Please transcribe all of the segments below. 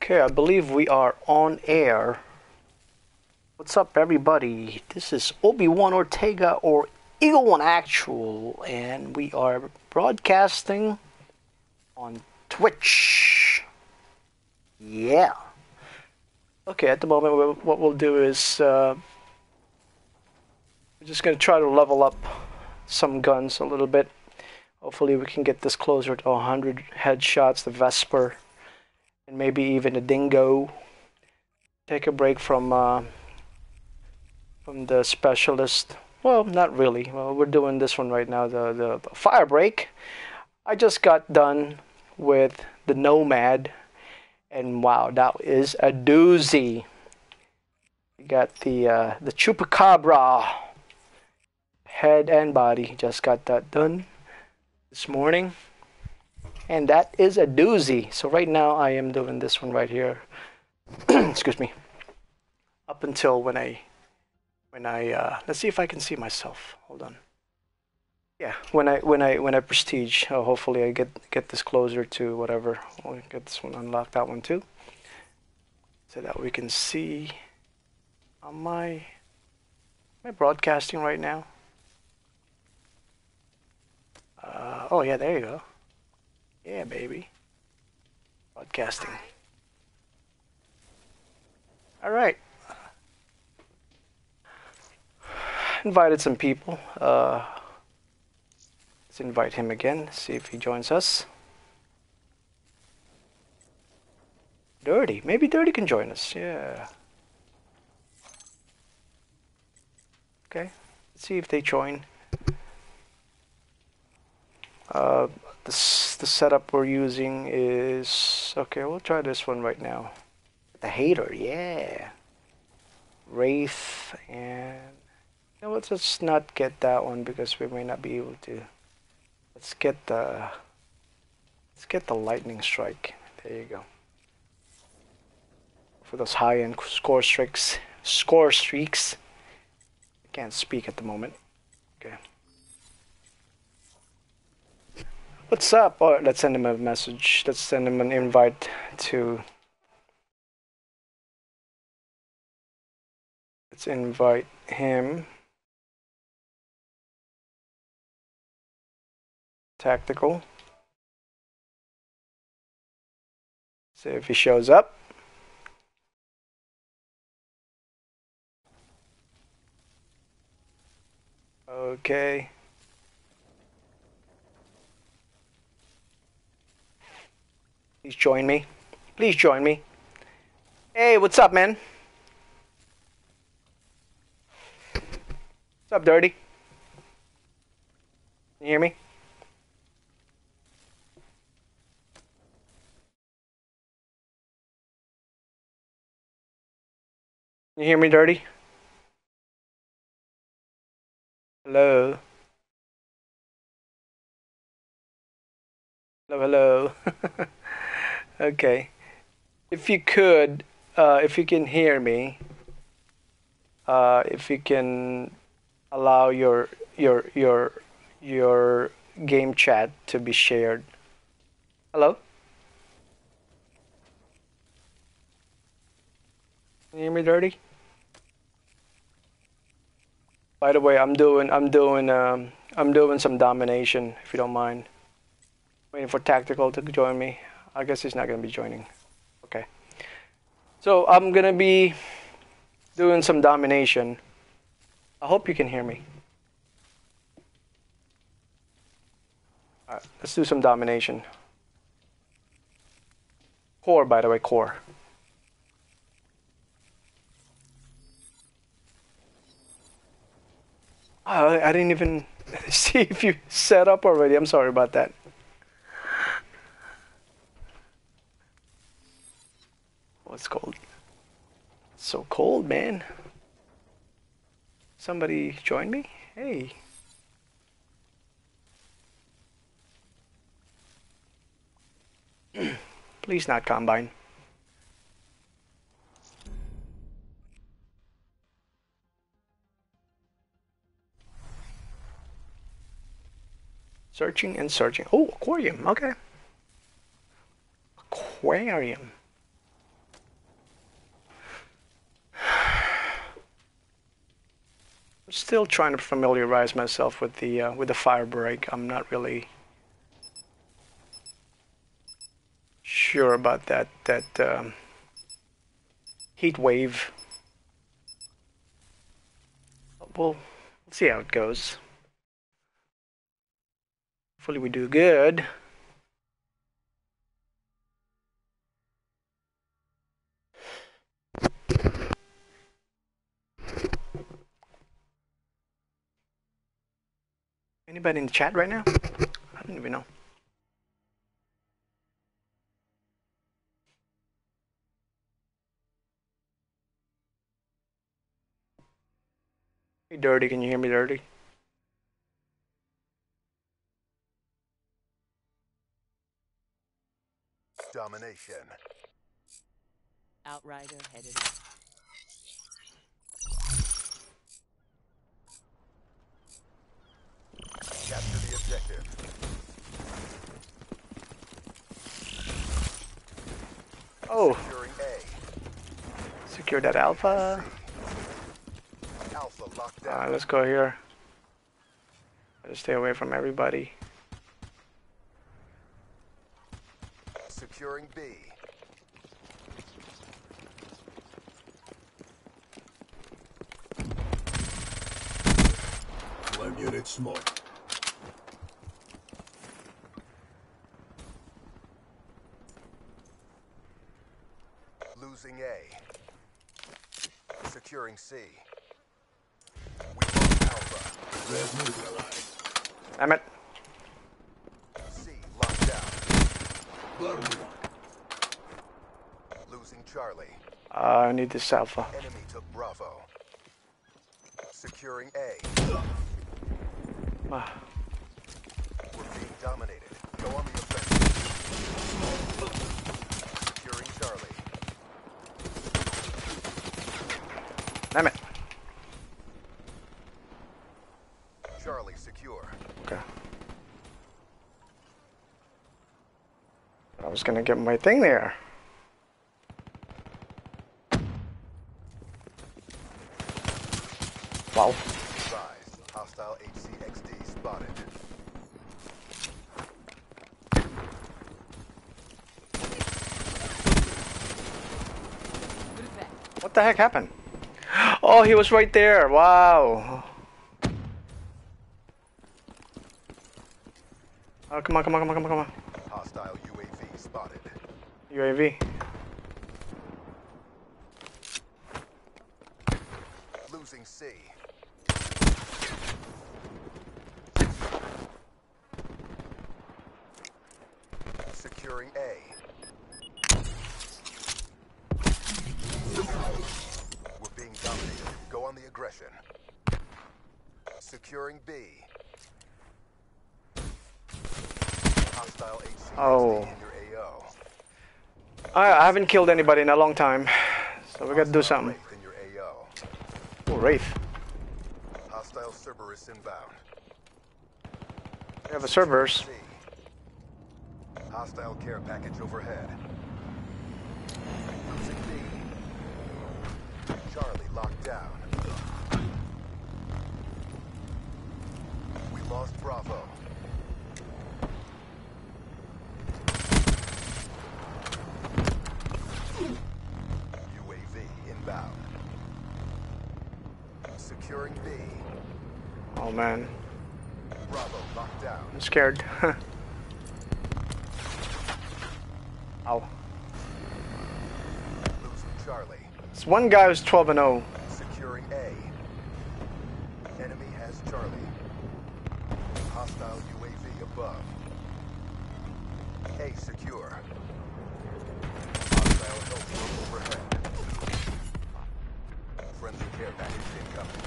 Okay, I believe we are on air. What's up, everybody? This is Obi-Wan Ortega, or Eagle One Actual, and we are broadcasting on Twitch. Yeah. Okay, at the moment, what we'll do is we're just going to try to level up some guns a little bit. Hopefully we can get this closer to 100 headshots, the Vesper, and maybe even a Dingo. Take a break from the Specialist. Well, not really. Well, we're doing this one right now, the Fire Break. I just got done with the Nomad, and wow, that is a doozy. You got the Chupacabra head and body. Just got that done this morning, and that is a doozy. So right now I am doing this one right here. Excuse me. Up until when I let's see if I can see myself. Hold on. Yeah, when I prestige, hopefully I get this closer to whatever. I'll get this one unlocked, that one too, so that we can see. Am I broadcasting right now? Oh yeah, there you go. Yeah, baby. Broadcasting. All right. Invited some people. Let's invite him again, see if he joins us. Dirty. Maybe Dirty can join us. Yeah. Okay. Let's see if they join. The setup we're using is... Okay, we'll try this one right now. The Hater, yeah. Wraith, and... You know what, let's not get that one because we may not be able to. Let's get the Lightning Strike. There you go. For those high-end score streaks. I can't speak at the moment. Okay. What's up? Oh, let's send him a message. Let's send him an invite to... Let's invite him. Tactical. See if he shows up. Okay. Please join me. Please join me. Hey, what's up, man? What's up, Dirty? Can you hear me? Can you hear me, Dirty? Hello? Hello, hello. Okay. If you could, if you can hear me, if you can allow your game chat to be shared. Hello? Can you hear me, Dirty? By the way, I'm doing some domination, if you don't mind. Waiting for Tactical to join me. I guess he's not gonna be joining. Okay. So I'm gonna be doing some domination. I hope you can hear me. Alright, let's do some domination. Core, by the way, core. I didn't even see if you set up already. I'm sorry about that. Oh, it's cold. It's so cold, man. Somebody join me? Hey. Please not Combine. Searching and searching. Oh, Aquarium. Okay. Aquarium. Still trying to familiarize myself with the fire break. I'm not really sure about that heat wave. We'll see how it goes. Hopefully we do good. Anybody in the chat right now? I don't even know. Hey, Dirty, can you hear me, Dirty? Domination. Outrider headed up. Capture the objective. Oh. Securing A. Secure that alpha. Alpha locked down. Let's go here. Gotta stay away from everybody. Securing B. One unit smart. Losing A. Securing C. We lost Alpha. Red neutralized. Damn it. C locked down. Burn one. Losing Charlie. I need this alpha. Enemy took Bravo. Securing A. Ah. We're being dominated. Go on the offensive. Securing Charlie. Damn it. Charlie secure. Okay. I was gonna get my thing there. Wow. Advised. Hostile HCXD spotted. What the heck happened? Oh, he was right there. Wow. Oh, come on, come on, come on, come on, come on. Hostile UAV spotted. UAV. Losing C. Securing A. We're being dominated. Go on the aggression. Securing B. Hostile HCXD Oh. in your AO. I haven't killed anybody in a long time, so we gotta do something. Wraith in your AO. Oh, Wraith. Hostile Cerberus inbound. We have a Cerberus. C. Hostile care package overhead. Losing B. Charlie locked down. We lost Bravo. UAV inbound. Securing B. Oh man, Bravo locked down. I'm scared. Ow. Losing Charlie. This one guy was 12 and 0. Securing A. Enemy has Charlie. Hostile UAV above. A secure. Hostile health overhead. Friendly care package incoming.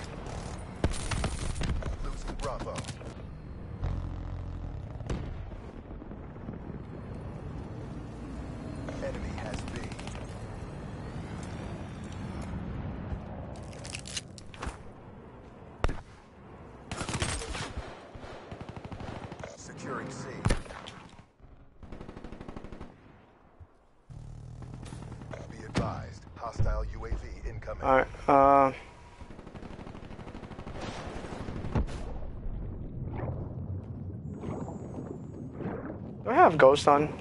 Losing Bravo. Enemy has B. Securing C. Be advised, hostile UAV incoming. Alright, have Ghost on.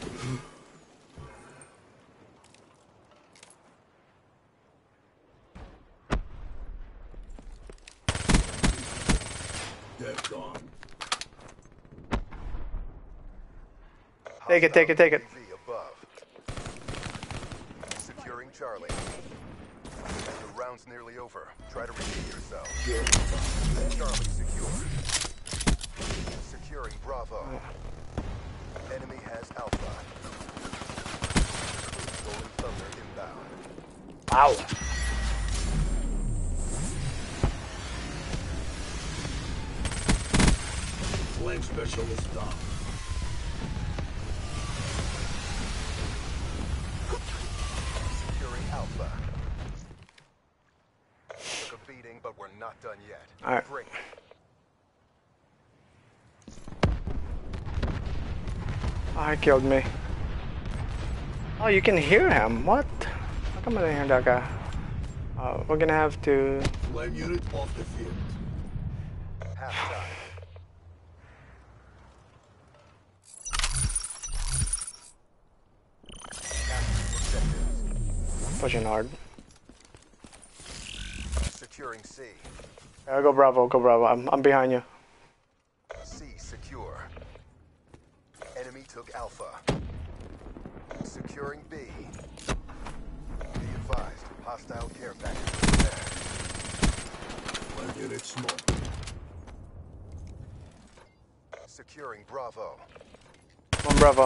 Dead gone. Take it, take it, take it. UAV above. Securing Charlie. The round's nearly over. Try to redeem yourself. Charlie secure. Securing Bravo. Enemy has Alpha. Rolling Thunder inbound. Ow. Flank specialist down. Securing Alpha. Took a beating, but we're not done yet. All right. Break. Oh, he killed me. Oh, you can hear him. What? How come I didn't hear that guy? We're gonna have to. Flame unit off the field. Half time. Pushing hard. Securing C. Go Bravo, go Bravo. I'm behind you. C secure. Enemy took Alpha. Securing B. Be advised, hostile care package prepared. Flame unit smoke. Securing Bravo. One Bravo.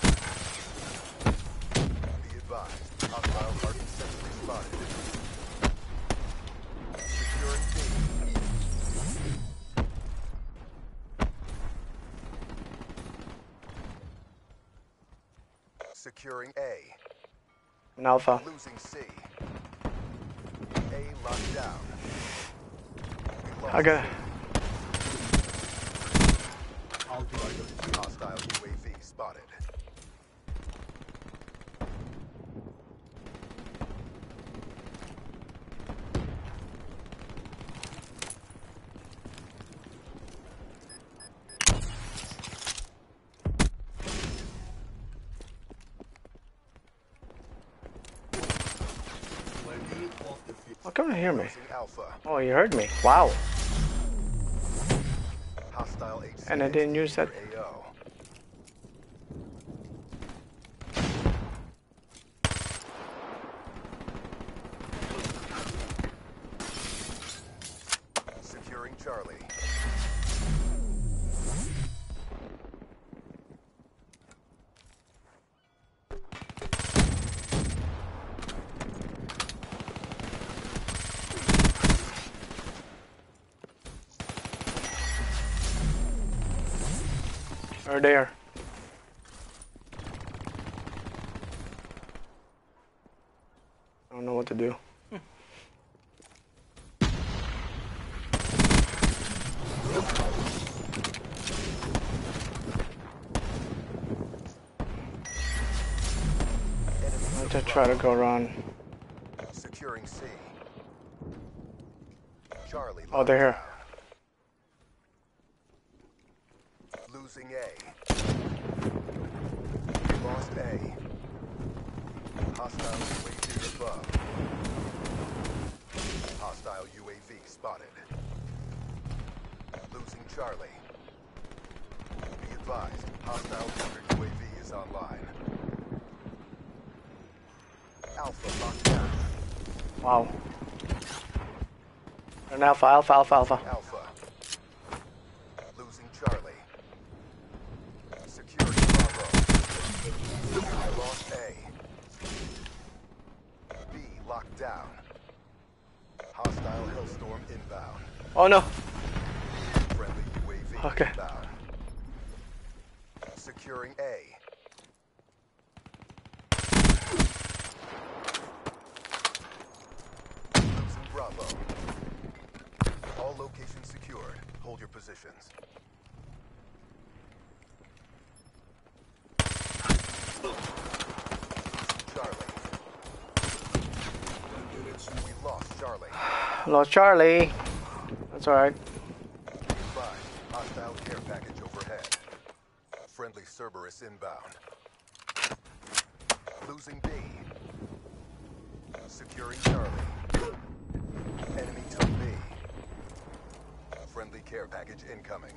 Be advised, hostile hardened sentry spotted. Securing B. Securing A. An Alpha. Losing C. A locked down. We lost I got. Outrider. hostile UAV spotted. Flame unit off the field. How come you hear me? Losing Alpha. Oh, you heard me. Wow. Hostile HC And I didn't use that. AO. Securing Charlie. Or there. I don't know what to do. I have to try to go around. Securing C. Charlie. Oh, they're here. Losing A. Lost A. Hostile UAV above. Hostile UAV spotted. Losing Charlie. Be advised, hostile counter UAV is online. Alpha locked down. Wow. An Alpha, Alpha, Alpha, Alpha. Alpha. Losing Charlie. Securing Bravo. Lost A. B locked down. Hostile Hellstorm inbound. Oh no. Friendly UAV Okay. inbound. Securing A. Losing Bravo. All locations secured. Hold your positions. Charlie. Flame unit smoke. We lost Charlie. Lost Charlie. That's alright. Five. Hostile care package overhead. Friendly Cerberus inbound. Losing B. Securing Charlie. Enemy took B. Friendly care package incoming.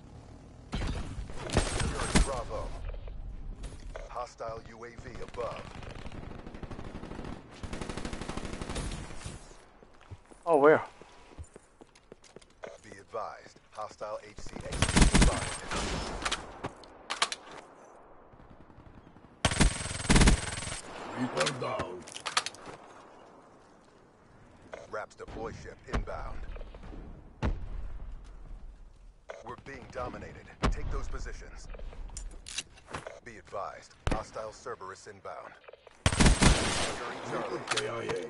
Securing Bravo. Hostile UAV above. Oh, where? Be advised. Hostile HCX spotted. Reaper down. Raps deploy ship inbound. We're being dominated. Take those positions. Be advised. Hostile Cerberus inbound. Securing Charlie. KIA.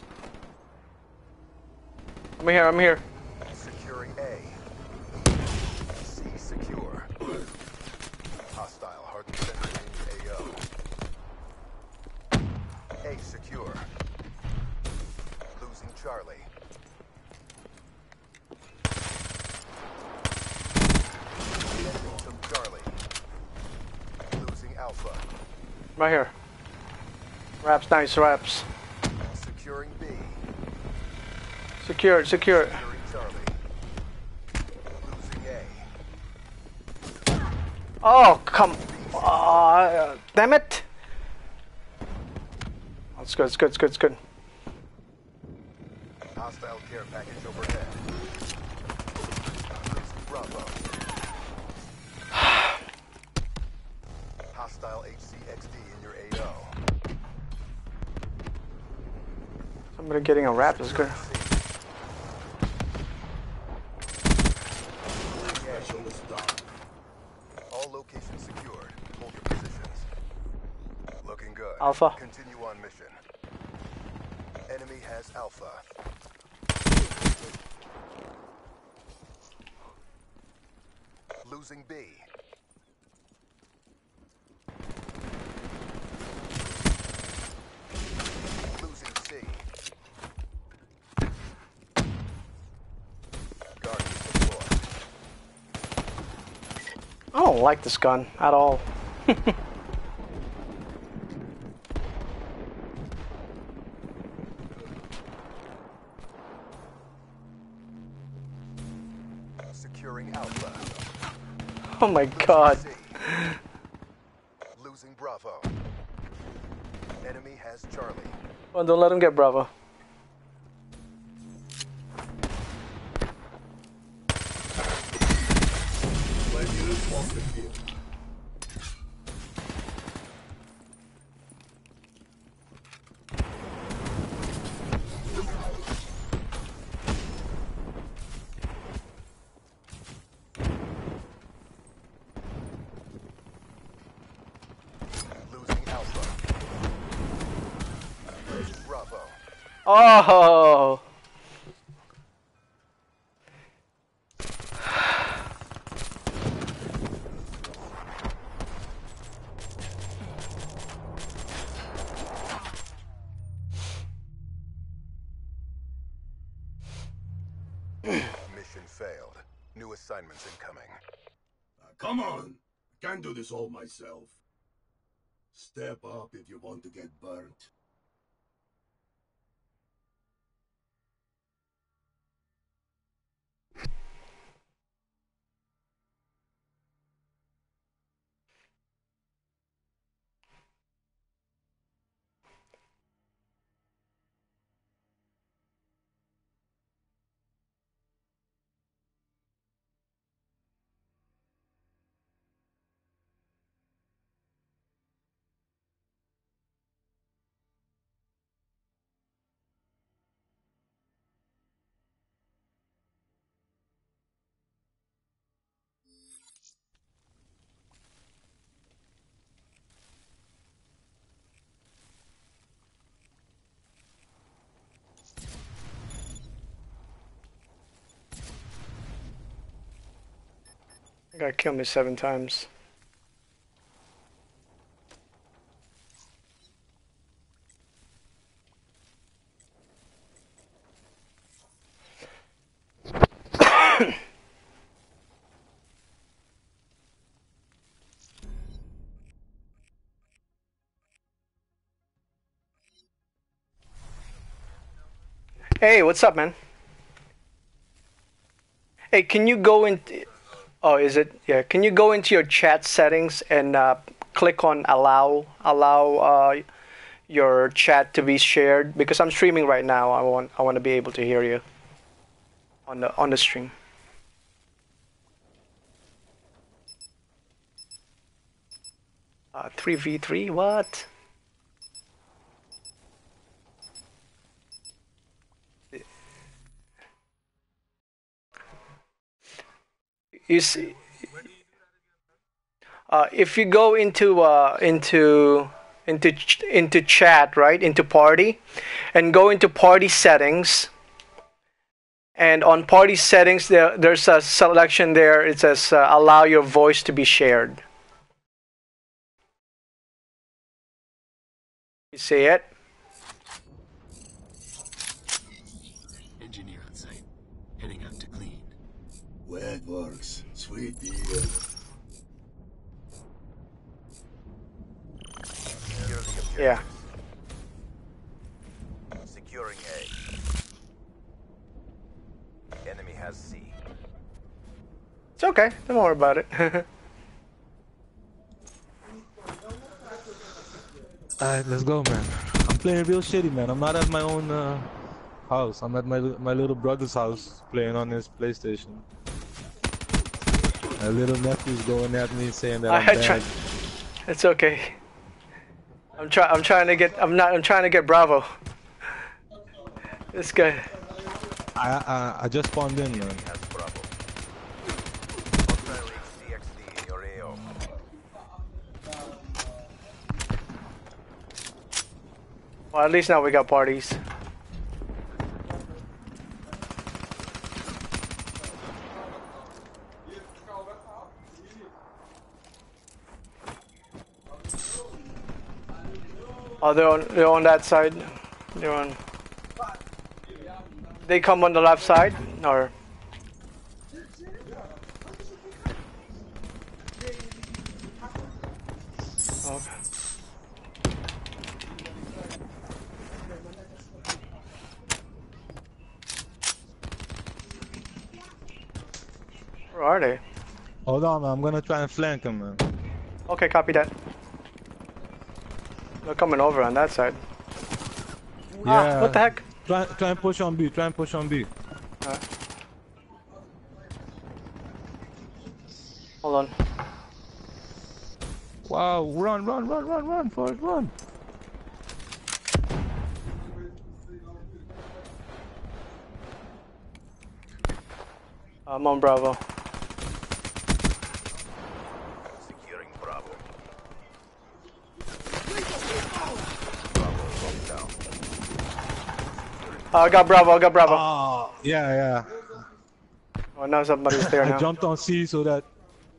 I'm here, I'm here. Securing A. C secure. Hostile hardened center range AO. A secure. Losing Charlie. Enemy took Charlie. Losing Alpha. Right here. Raps, nice raps. Securing B. Secure, secure. Securing Charlie. Losing A. Oh, come. Damn it. Oh, it's good, it's good, it's good, it's good. Hostile care package overhead. Losing Bravo. Hostile HCXD in your AO. Somebody getting a rap is good. Specialist down. All locations secured. Hold your positions. Looking good. Alpha. Continue on mission. Enemy has Alpha. Losing B. Losing C. Guardians deployed. I don't like this gun at all. Securing Alpha. Oh my god. C. Losing Bravo. Enemy has Charlie. Oh, don't let him get Bravo. When units off the field. Losing Alpha. Bravo. Oh. Mission failed. New assignments incoming. Come on. I can't do this all myself. Step up if you want to get burnt. You gotta kill me 7 times. Hey, what's up, man? Hey, can you go in? Oh, is it? Yeah. Can you go into your chat settings and click on allow your chat to be shared? Because I'm streaming right now. I want to be able to hear you on the stream. Three v three. What? You see, if you go into chat, right, into party, and go into party settings, and on party settings there's a selection there. It says allow your voice to be shared. You see it? Engineer on site, heading out to clean. Wet works. Sweet deal. Yeah. Securing A. Enemy has C. It's okay. Don't worry about it. Alright, let's go, man. I'm playing real shitty, man. I'm not at my own house. I'm at my little brother's house playing on his PlayStation. My little nephew's going at me saying that I'm bad. It's okay. I'm trying to get Bravo. This guy. I just spawned in, man. Has Bravo. Hostile HCXD in your AO. Well, at least now we got parties. Oh, they're on that side. They're on. They come on the left side, or? Okay. Where are they? Hold on, man. I'm gonna try and flank him, man. Okay, copy that. They're coming over on that side. Yeah. Ah, what the heck? Try and push on B. Try and push on B. Hold on. Wow! Run, Forrest, run! I'm on Bravo. Securing Bravo. Bravo locked down. I got Bravo. Oh, yeah. Oh, now somebody's there I now. jumped on C so that.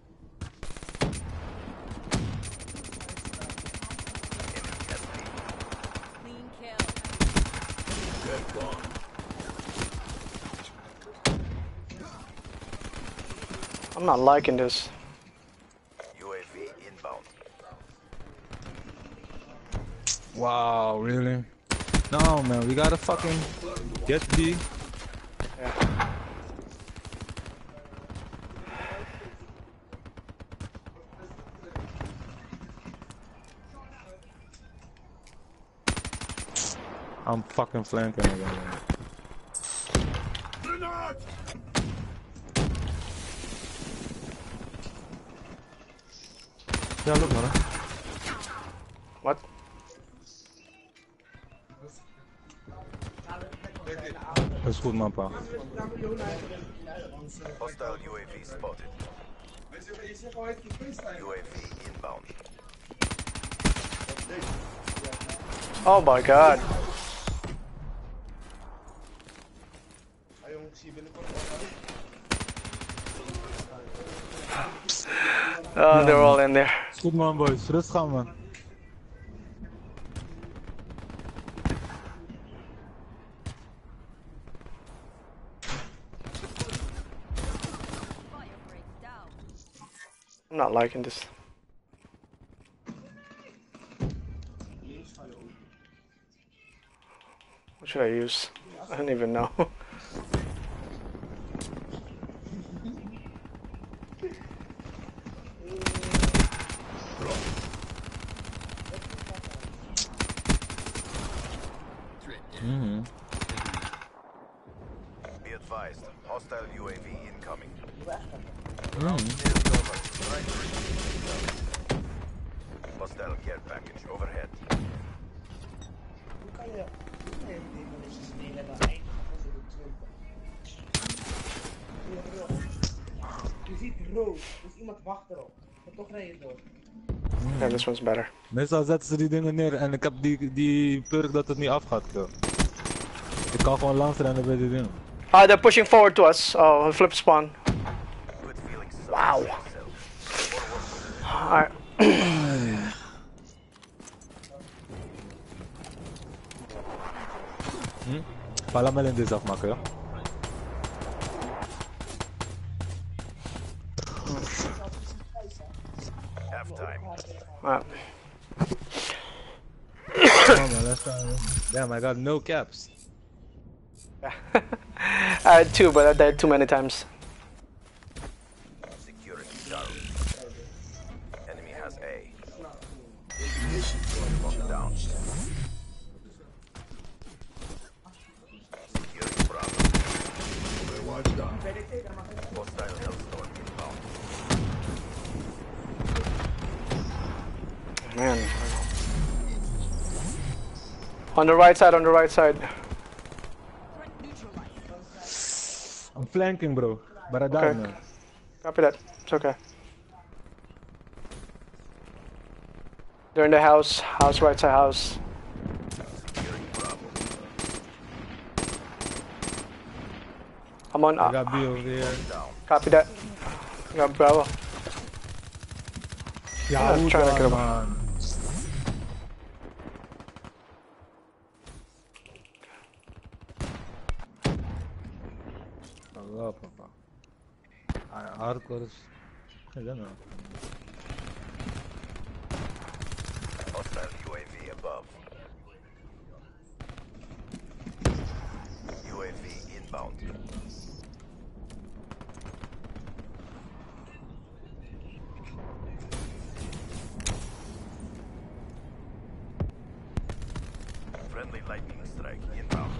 Clean kill. Get gone. I'm not liking this. UAV inbound. Wow, really? No, man, we gotta fucking get B. Yeah. I'm fucking flanking again, man. Yeah, look, man. What? Dat is goed, man, pa. Hostile UAV spotted. UAV inbound. Oh my god. Oh, they're all in there. Is goed, man, boys. Rustig aan, man. I'm not liking this. What should I use? I don't even know. Mm-hmm. Be advised, hostile UAV incoming. Mm-hmm. Hostile care package overhead. Je ziet rood, dus iemand wacht erop. Maar toch rij je door. Yeah, this one's better. Meestal zetten ze die dingen neer en ik heb die perk dat het niet afgaat. Ik kan gewoon langs rennen bij die dingen. They're pushing forward to us. Oh, flip spawn. Good feelings. Wow. Alright. Laat me alleen deze afmaken, ja. Halftime. Alright. Come on, man, let's try. Damn, I got no caps. I had 2, but I died too many times. Securing Charlie. Enemy has A. Locked down. Securing Bravo. Hostile Hellstorm inbound. Man. On the right side, on the right side. I'm flanking, bro. But I died, Okay. man. Copy that. It's okay. They're in the house. House, right side house. Securing Bravo. I'm on. I got B over here. Down. Copy that. Got Bravo. Yeah, I'm trying to get him. man. Allah, papa. Hardcore is... I don't know. Hostile UAV above. UAV inbound. Friendly lightning strike inbound.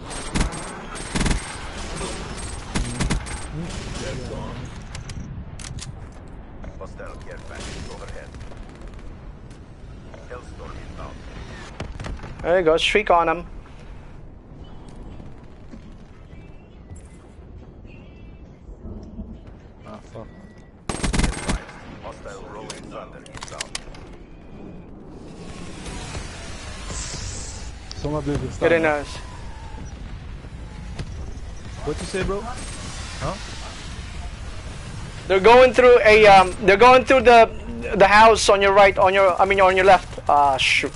Hostile care package overhead. Hellstorm inbound. There you go. Streak on him. Ah, fuck. Advised. Hostile rolling thunder inbound. Someone blew this Get in time. us. What you say, bro? Huh? They're going through a they're going through the house on your right, on your on your left. Ah, shoot.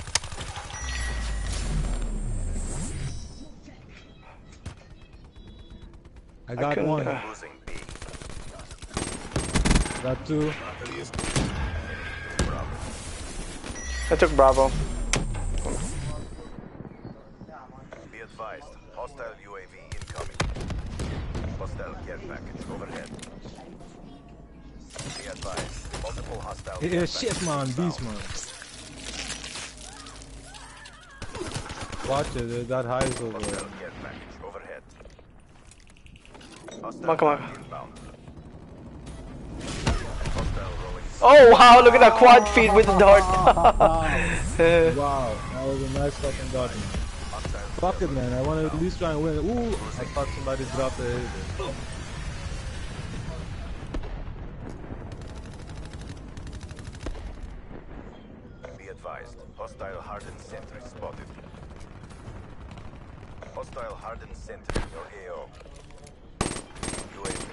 I got couldn't, one. Losing B. Got two. I took Bravo. Be advised. Hostile UAV incoming. Hostile care package overhead. Be advised. Multiple hostile care Yeah, shit, packages man. inbound. Beast, man. Watch it, that high is over there. Hostile care package overhead. Come on. Inbound. Hostile rolling. Oh wow! Look at that quad feed with the dart. Wow, that was a nice fucking dot. Fuck it, man. I want to at least try and win. Ooh, I thought somebody dropped a hit. Be advised. Hostile hardened sentry spotted. Hostile hardened sentry in your AO. UAV.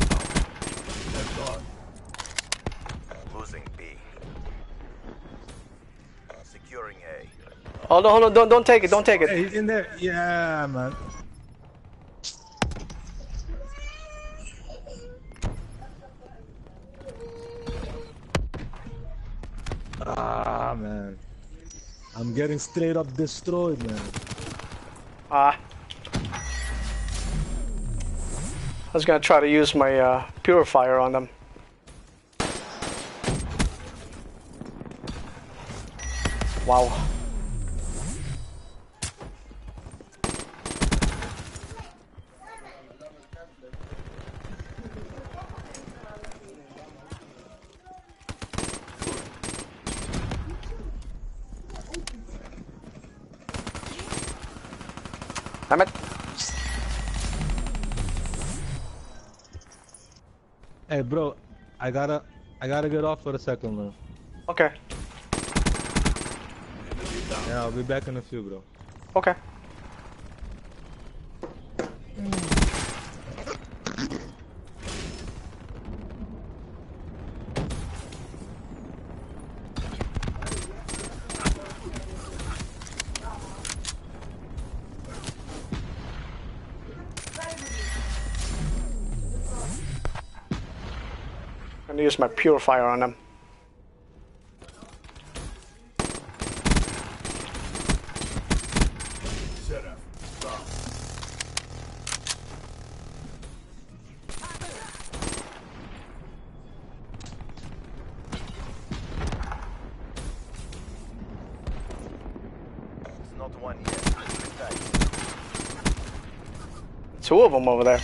Losing B. Securing A. Hold on, don't take it, don't take it. Hey, he's in there. Yeah, man. Ah, man. I'm getting straight up destroyed, man. Ah, was gonna try to use my purifier on them. Wow. Damn it. Hey, bro, I gotta get off for a second, man. Okay. Yeah, I'll be back in a few, bro. Okay. I'm gonna use my purifier on them. It's not one yet. Two of them over there.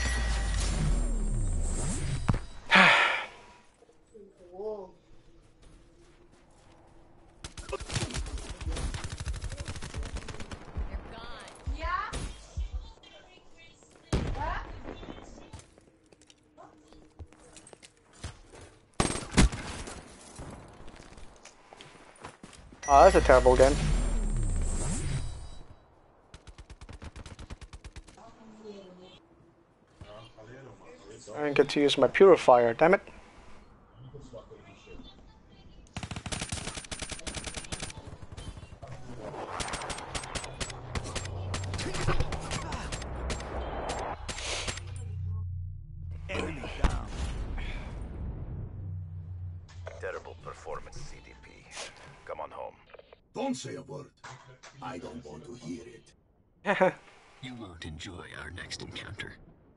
Oh, that's a terrible game. I didn't get to use my purifier, damn it. Terrible performance, CDP. Come on home. Don't say a word. I don't want to hear it. You won't enjoy our next encounter.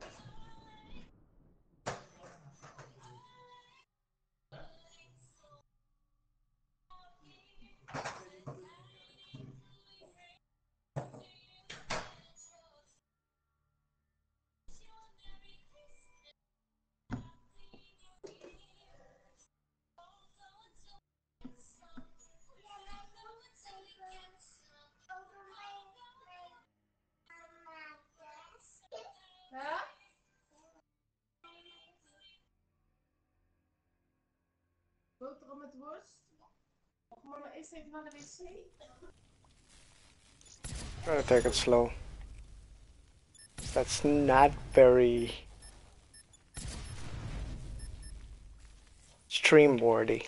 Boterham met worst. Mag mama eerst even naar de wc? Try to take it slow. That's not very streamboardy.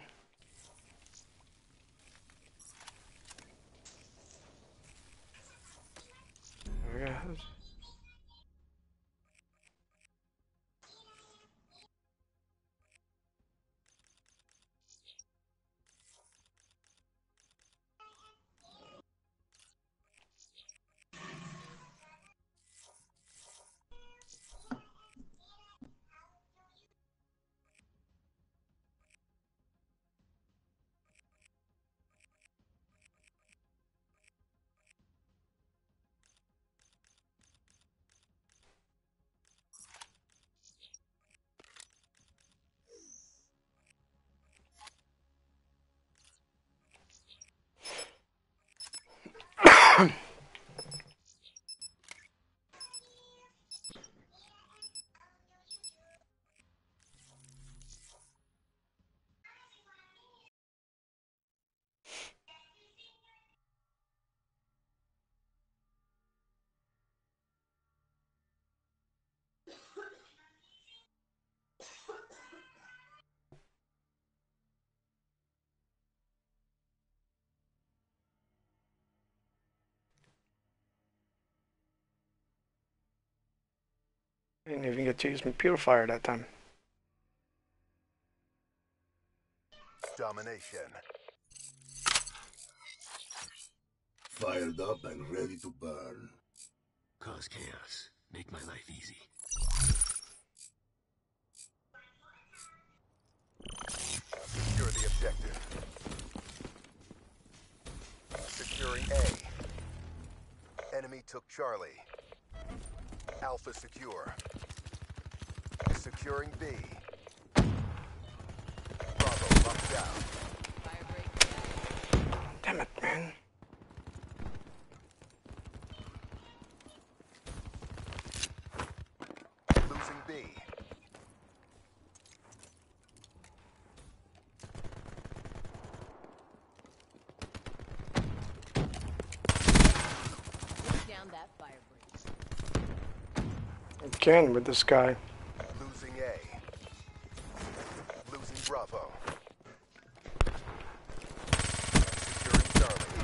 There we go. I didn't even get to use my purifier that time. Domination. Fired up and ready to burn. Cause chaos. Make my life easy. took Charlie. Alpha secure. Securing B. Bravo locked down. Damn it, man. Losing B. Down that fire breeze. Again with this guy. Losing A. Losing Bravo. Securing Charlie.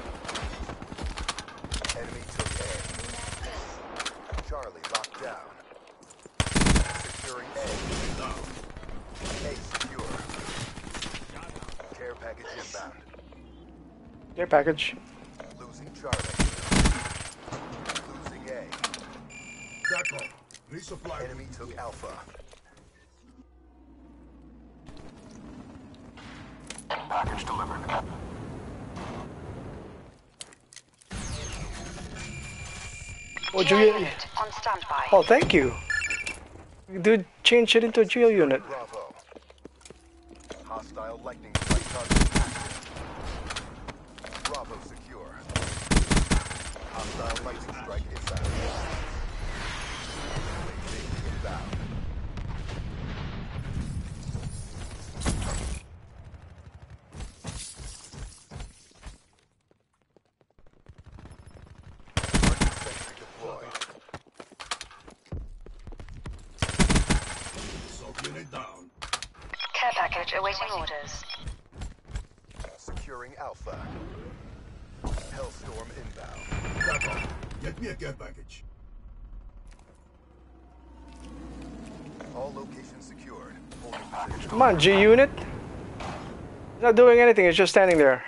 Enemy took A. Charlie locked down. Securing A. A secure. Care package inbound. Care package. Losing Charlie. Losing A. Camo. Resupply. Enemy took Alpha. Package delivered. Oh, Geo Geo. unit on standby. Oh, thank you. Dude, change it into a Geo unit. Bravo. Hostile lightning strike target. Bravo secure. Hostile lightning strike inbound. Inbound. Sentry deployed. Assault unit down. Care package awaiting orders. Securing Alpha. Hellstorm inbound. Camo. Get me a care package. All locations secured. Holding position. Come on, G unit. Not doing anything, it's just standing there.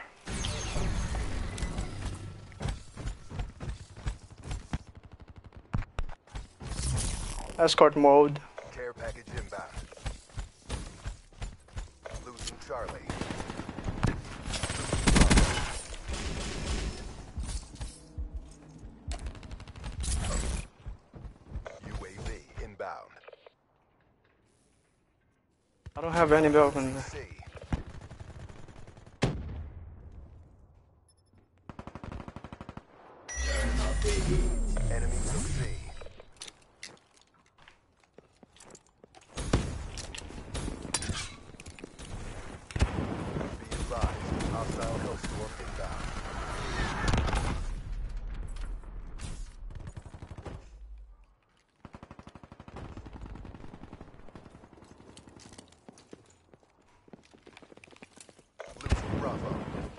Escort mode. Care package inbound. Losing Charlie. UAV inbound. I don't have any weapon. C. Enemy took C. Be advised, hostile hellstorm inbound. Losing Bravo.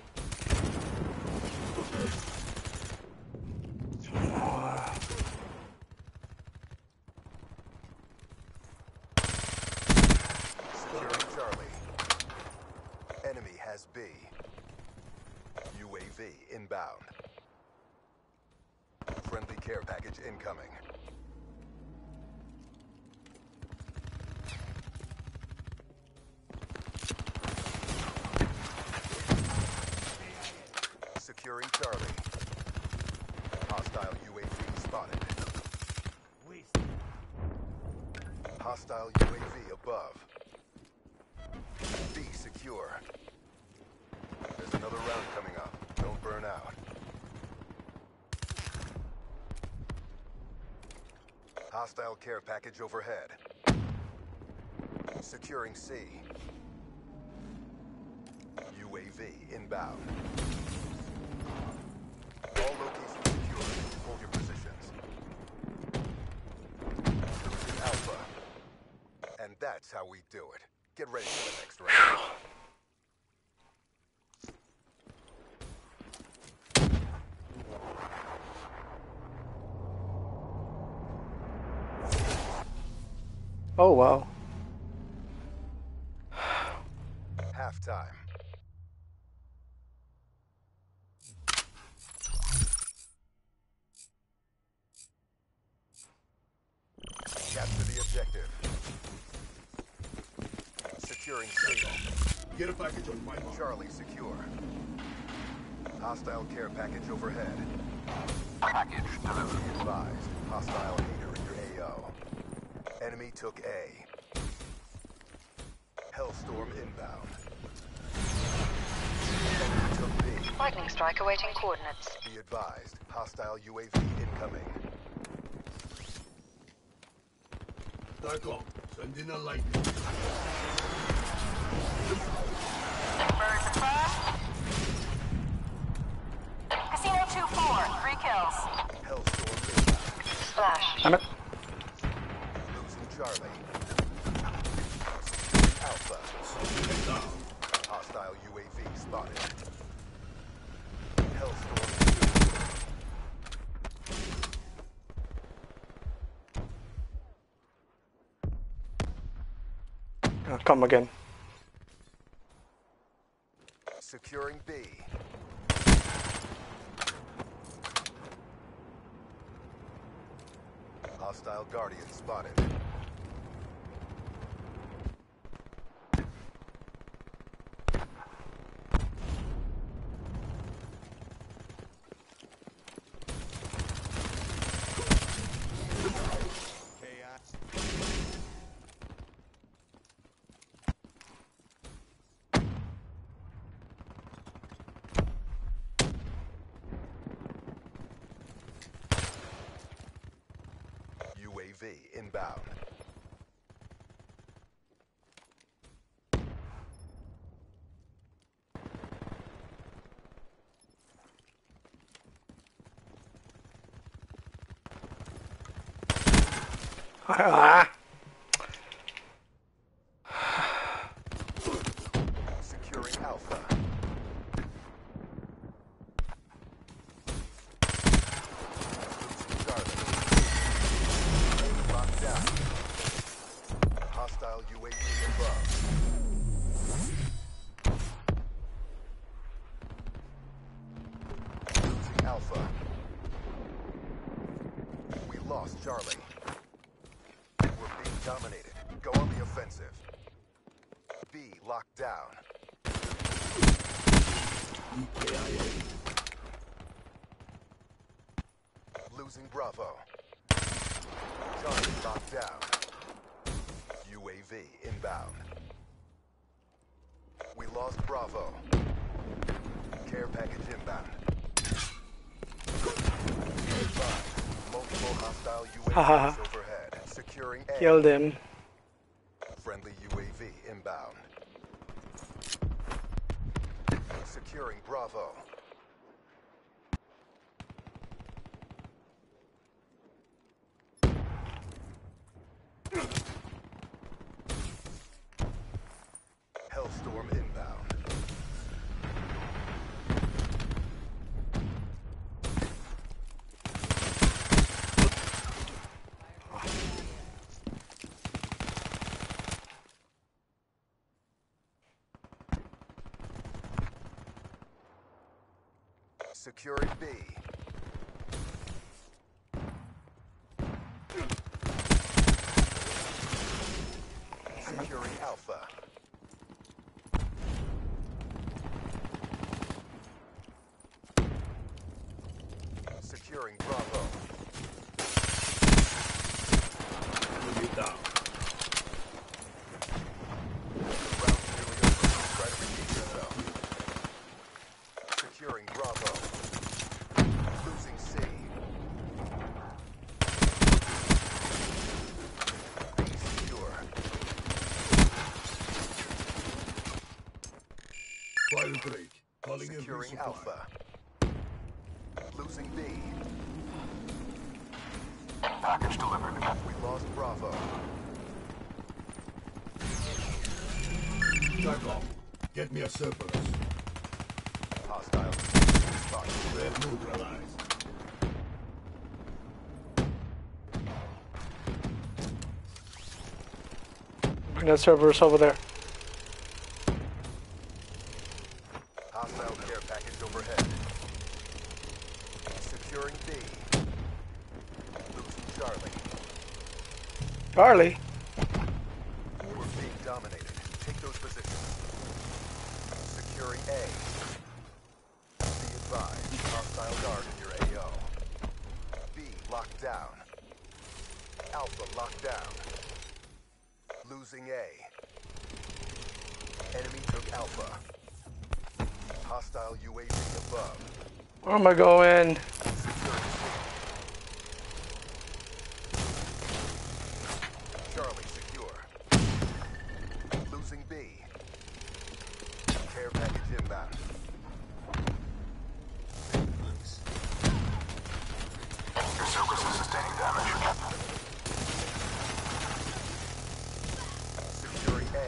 Securing Charlie. Enemy has B. UAV inbound. Friendly care package incoming. Securing Charlie. Hostile UAV spotted. Hostile UAV above. B secure. There's another round coming up. Don't burn out. Hostile care package overhead. Securing C. UAV inbound. All locations secured. Hold your positions. Losing Alpha. And that's how we do it. Get ready for the next round. Oh, wow. Halftime. Capture the objective. Securing C. Get a package on my mark. Charlie secure. Hostile care package overhead. Package delivered. Be advised, hostile hater in your AO. Enemy took A. Hellstorm inbound. Enemy took B. Lightning strike awaiting coordinates. Be advised, hostile UAV incoming. Taco, send in a lightning. Birds of prey. Casino 2-4, 3 kills. Hellstorm inbound. Splash. Damn it. Losing Charlie. Alpha. Get down. Hostile UAV spotted. Hellstorm. Come again. Securing B. Hostile Guardian spotted. UAV inbound. Ah. Securing Alpha. Locked down. Hostile UAV above. Losing Alpha. We lost Charlie. We're being dominated. Go on the offensive. B locked down. EKIA. Losing Bravo. Charlie locked down. UAV inbound. We lost Bravo. Care package inbound. Multiple hostile UAVs overhead. Securing A. Killed him. Friendly UAV inbound. Securing Bravo. Hellstorm inbound. Securing B. Securing Alpha. Securing Bravo. Get down. Round's nearly over. Try to repeat yourself. Securing Bravo. Losing C. B secure. Fire break. Calling in Securing resupply. Alpha. Losing B. Package delivered. We lost Bravo. Taco, get me a Cerberus. Hostile. Spotted. Red neutralized. Bring that Cerberus over there. Hostile care package overhead. Securing B. Losing Charlie. Charlie. We're being dominated. Take those positions. Securing A. Be advised. Hostile guard in your AO. Locked down. Alpha locked down. Losing A. Enemy took Alpha. Hostile UAV above. Where am I going? Charlie secure. Losing B. Care package inbound. Your Cerberus is sustaining damage. Securing A.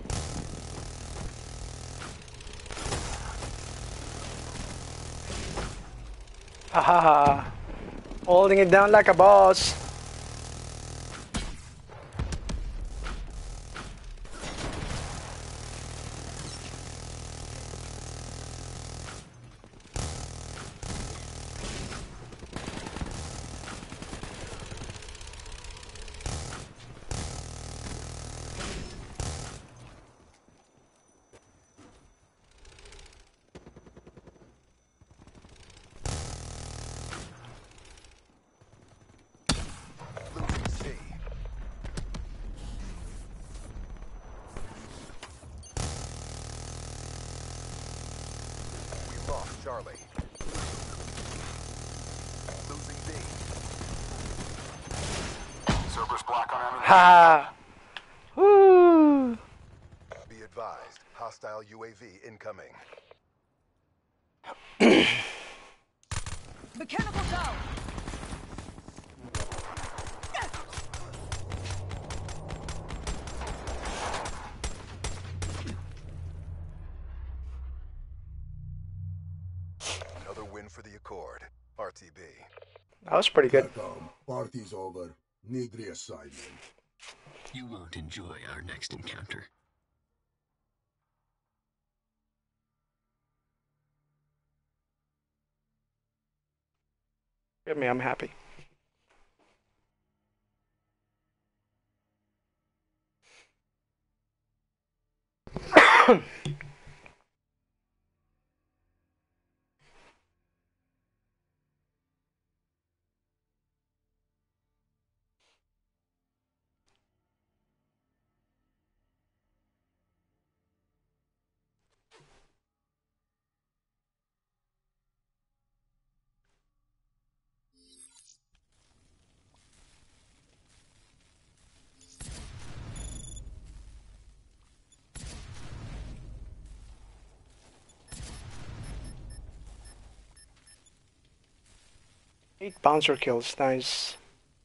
Ha ha ha. Holding it down like a boss. Losing C. We lost Charlie. Losing B. Cerberus black on enemy. Ha! Woo! Be advised, hostile UAV incoming. Mechanical down. Another win for the Accord. RTB. That was pretty good. Capcom, party's over. Need reassignment. You won't enjoy our next encounter. Get me, I'm happy. Eight bouncer kills, nice.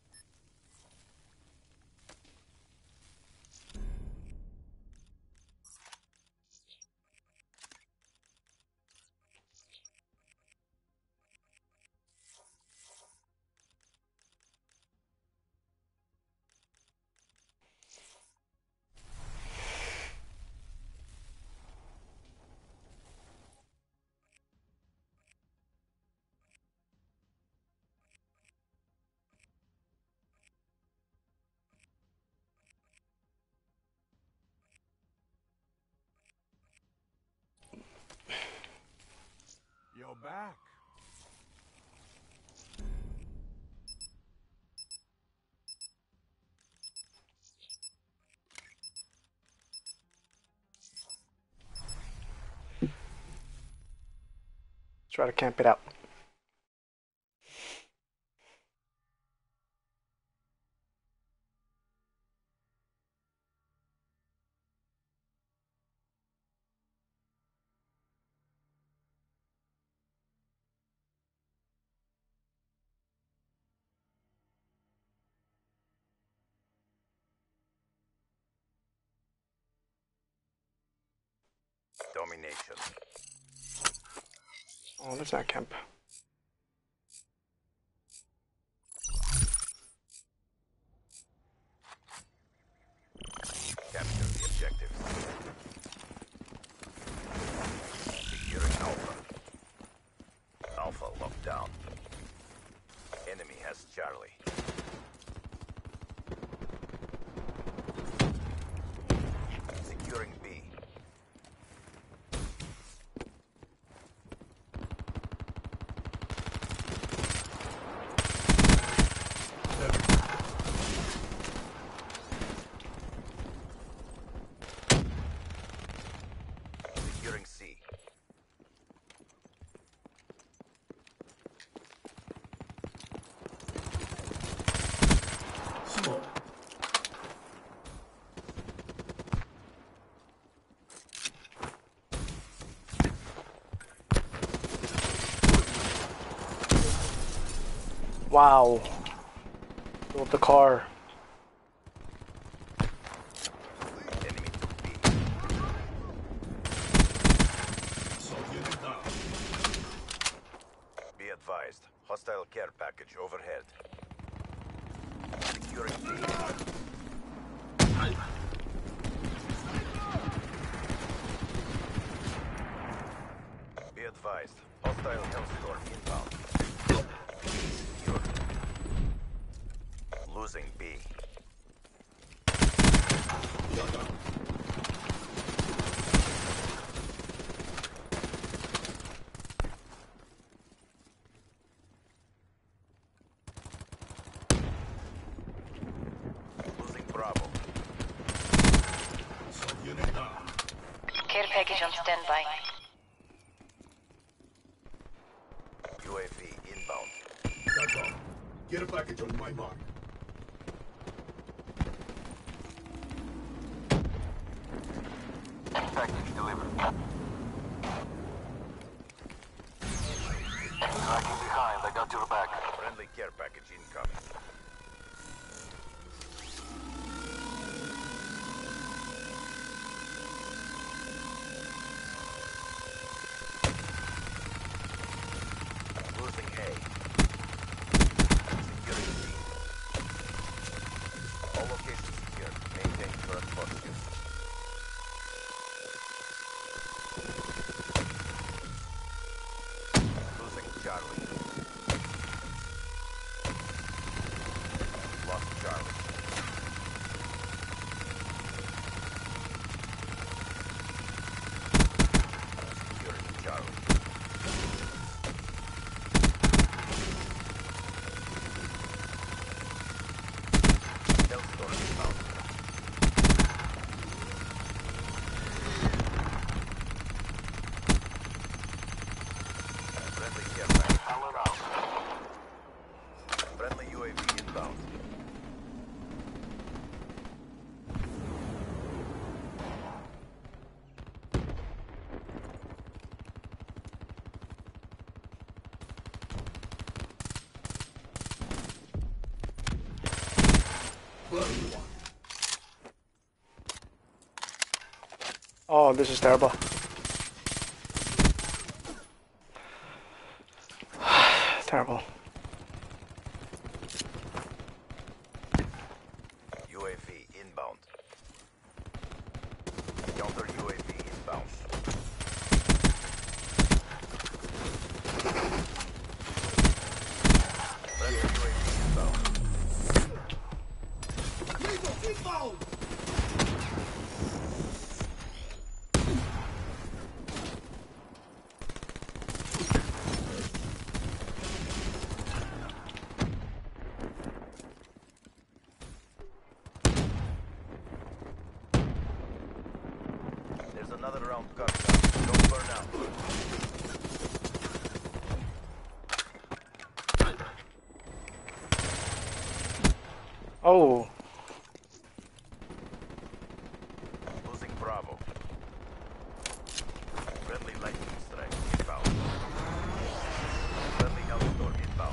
You're back. Try to camp it out. Domination. Oh, let's not camp. Capture the objective. Securing Alpha. Alpha locked down. Enemy has Charlie. Securing B. Wow. Blew up the car. Enemy took B. Unit down. Be advised. Hostile care package overhead. Securing B. Be advised. Hostile hellstorm inbound. Secure. Losing B. Losing Bravo. Unit down. Care package on standby. UAV inbound. That's all. Get a package on my mark. Package delivered. Tracking behind, I got your back. Friendly care package incoming. Losing A. Securing B. All locations secured. Maintain current posture. Losing Charlie. Lost Charlie. Securing Charlie. Hellstorm inbound. Friendly care package. Alert out. Friendly UAV inbound. Oh, this is terrible. Terrible. UAV inbound. Counter UAV inbound. Friendly UAV inbound. There's another round coming up. Don't burn out. Oh, Losing Bravo. Friendly lightning strike inbound. Friendly hellstorm inbound.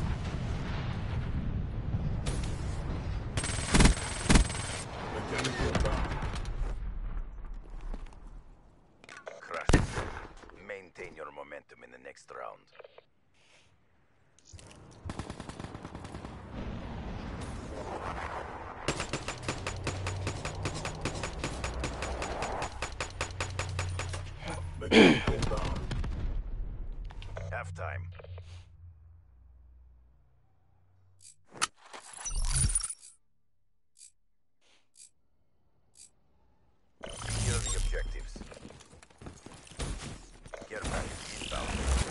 Mechanical down. Crush it. Maintain your momentum in the next round. Mechanical down. Halftime. Secure the objectives. Care package inbound.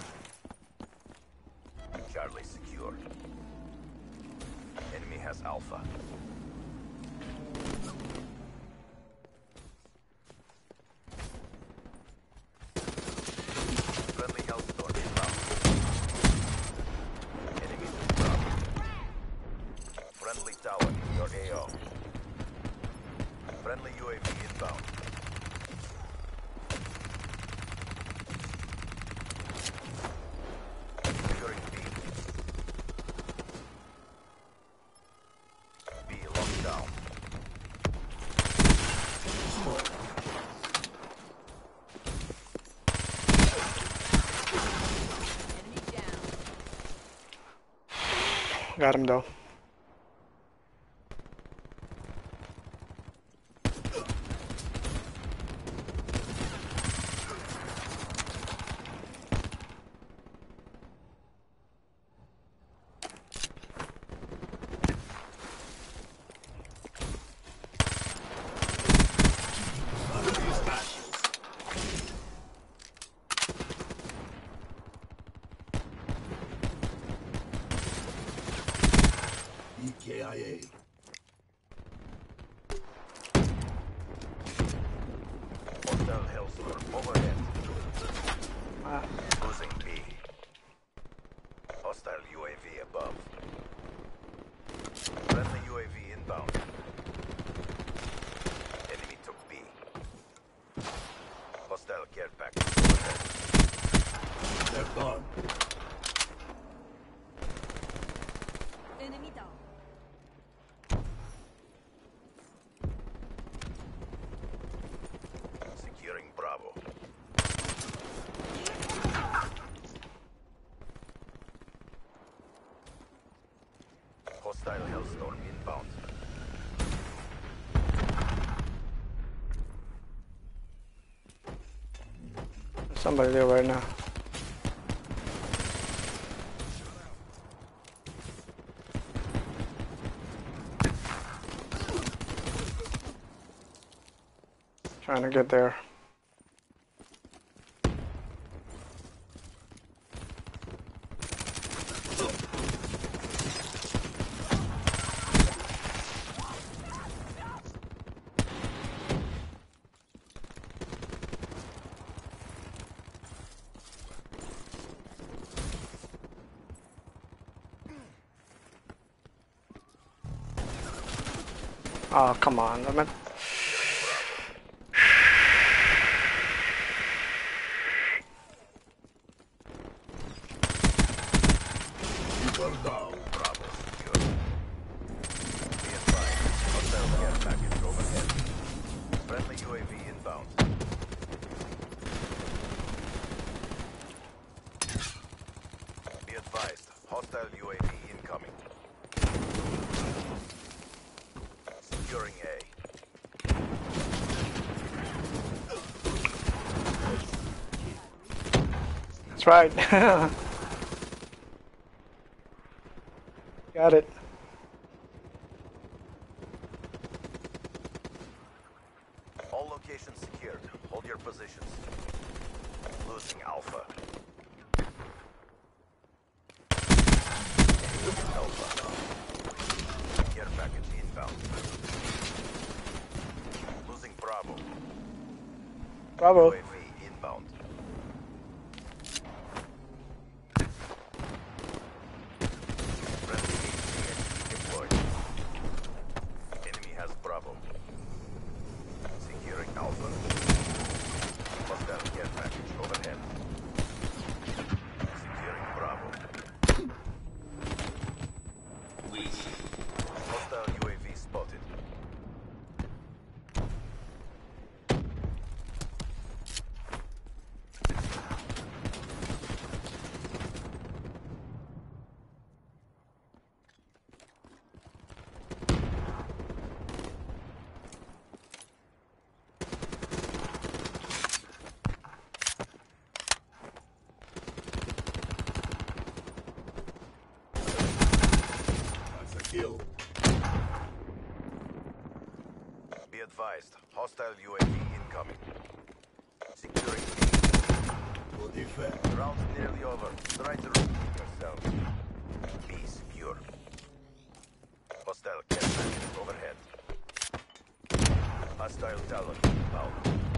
Charlie secure. Enemy has Alpha. Got him though. EKIA. Hostile Hellstorm overhead. Losing B. Hostile UAV above. Friendly UAV inbound. Enemy took B. Hostile care package overhead. Left on. Enemy down. Securing Bravo. Hostile Hellstorm inbound. Somebody there right now. Trying to get there. Oh, come on. I meant... People down. Bravo secure. Be advised. Hostile care package overhead. Friendly UAV inbound. Be advised. Hostile UAV incoming. Securing A. That's right. Got it. All locations secured. Hold your positions. Losing Alpha. Alpha. Care package inbound. Losing Bravo. Bravo. UAV inbound. Friendly HCXD deployed. Enemy has Bravo. Securing Alpha. Hostile care package overhead. Securing Bravo. Hostile UAV spotted. That's a kill. Be advised. Hostile UAV incoming. Securing Good effect. round nearly over. Try to repeat yourself. Be secure. Hostile care package overhead. Hostile Talon inbound.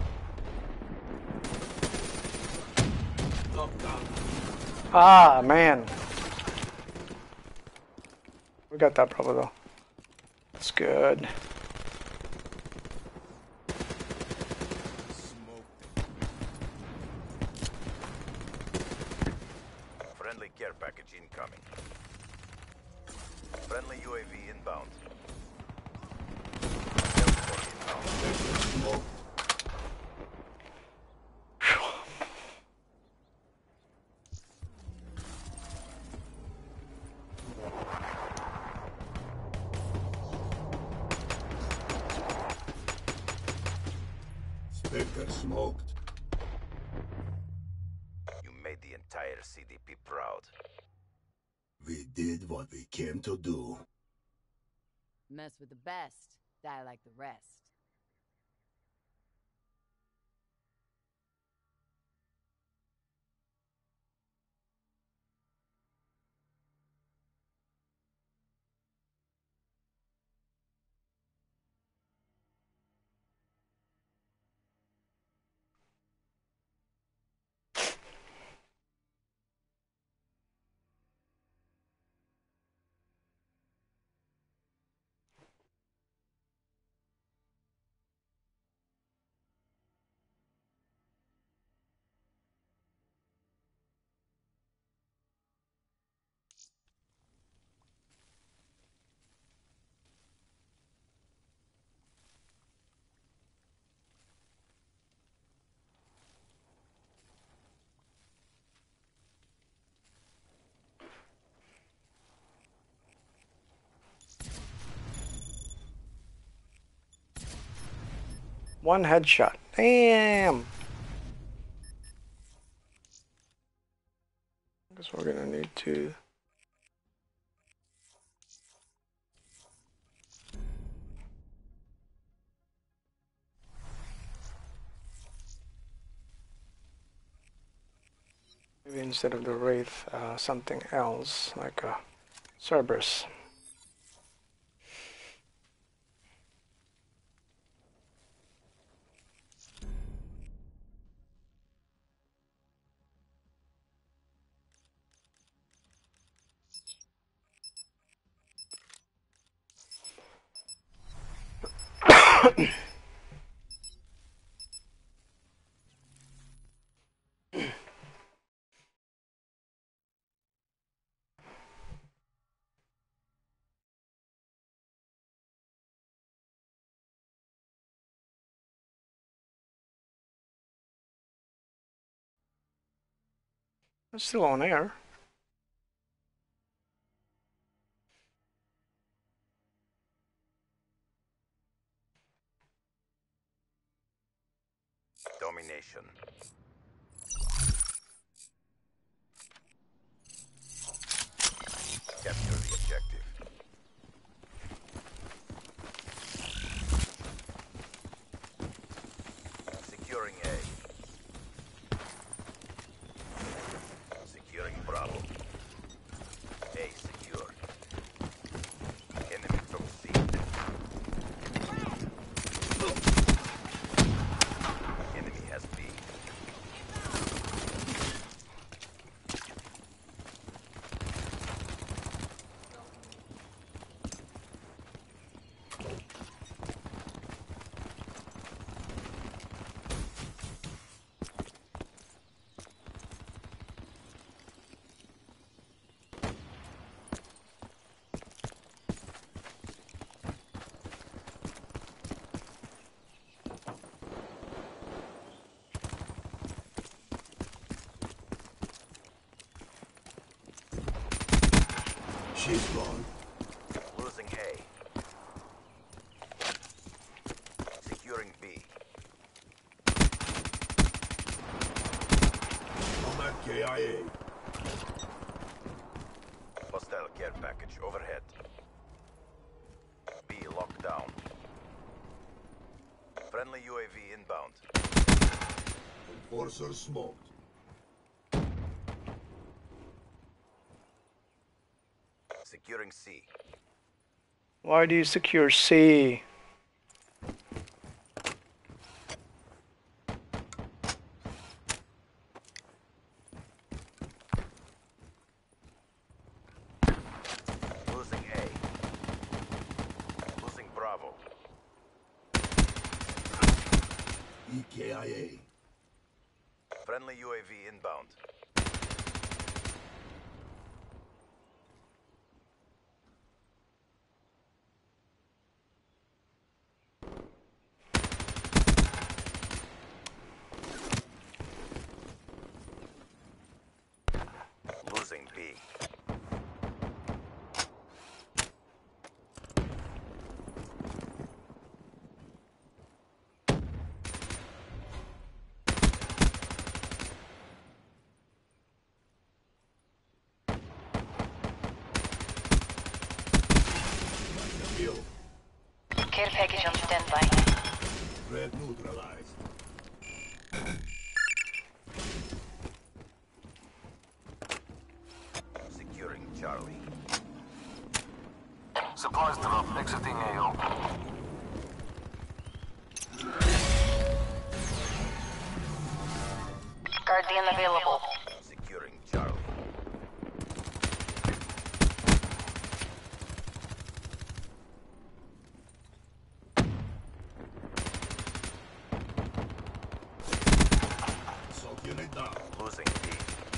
Top down. Ah, man. We got that Bravo though. That's good. Friendly care package incoming. Friendly UAV inbound. Hellstorm inbound. Spectre smoked. You made the entire CDP proud. We did what we came to do. Mess with the best, die like the rest. One headshot. Damn. Guess we're gonna need to. Maybe instead of the Wraith, something else like a Cerberus. It's still on air. Domination. Capture the objective. Securing A. Securing Bravo. A secure. Enemy from C. Enemy has B. She's gone. Losing A. Securing B. Nomad KIA. Hostile care package overhead. B locked down. Friendly UAV inbound. Enforcer smoked. Securing C. Why do you secure C? Losing A. Losing Bravo. EKIA. Friendly UAV inbound. Losing B. package on standby. Threat neutralized. Securing Charlie. Supplies drop exiting AO. Guardian available. Securing Charlie. Soak unit down. Losing B.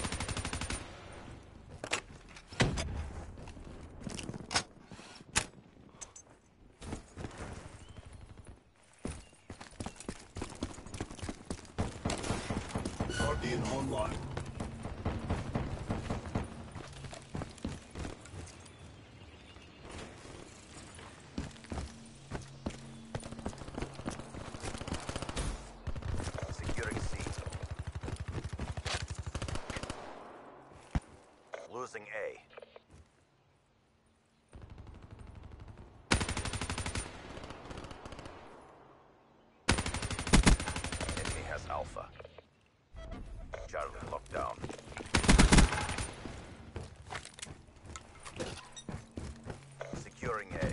Guardian online. Securing C. Losing A. Enemy has Alpha. Charlie locked down. Securing A.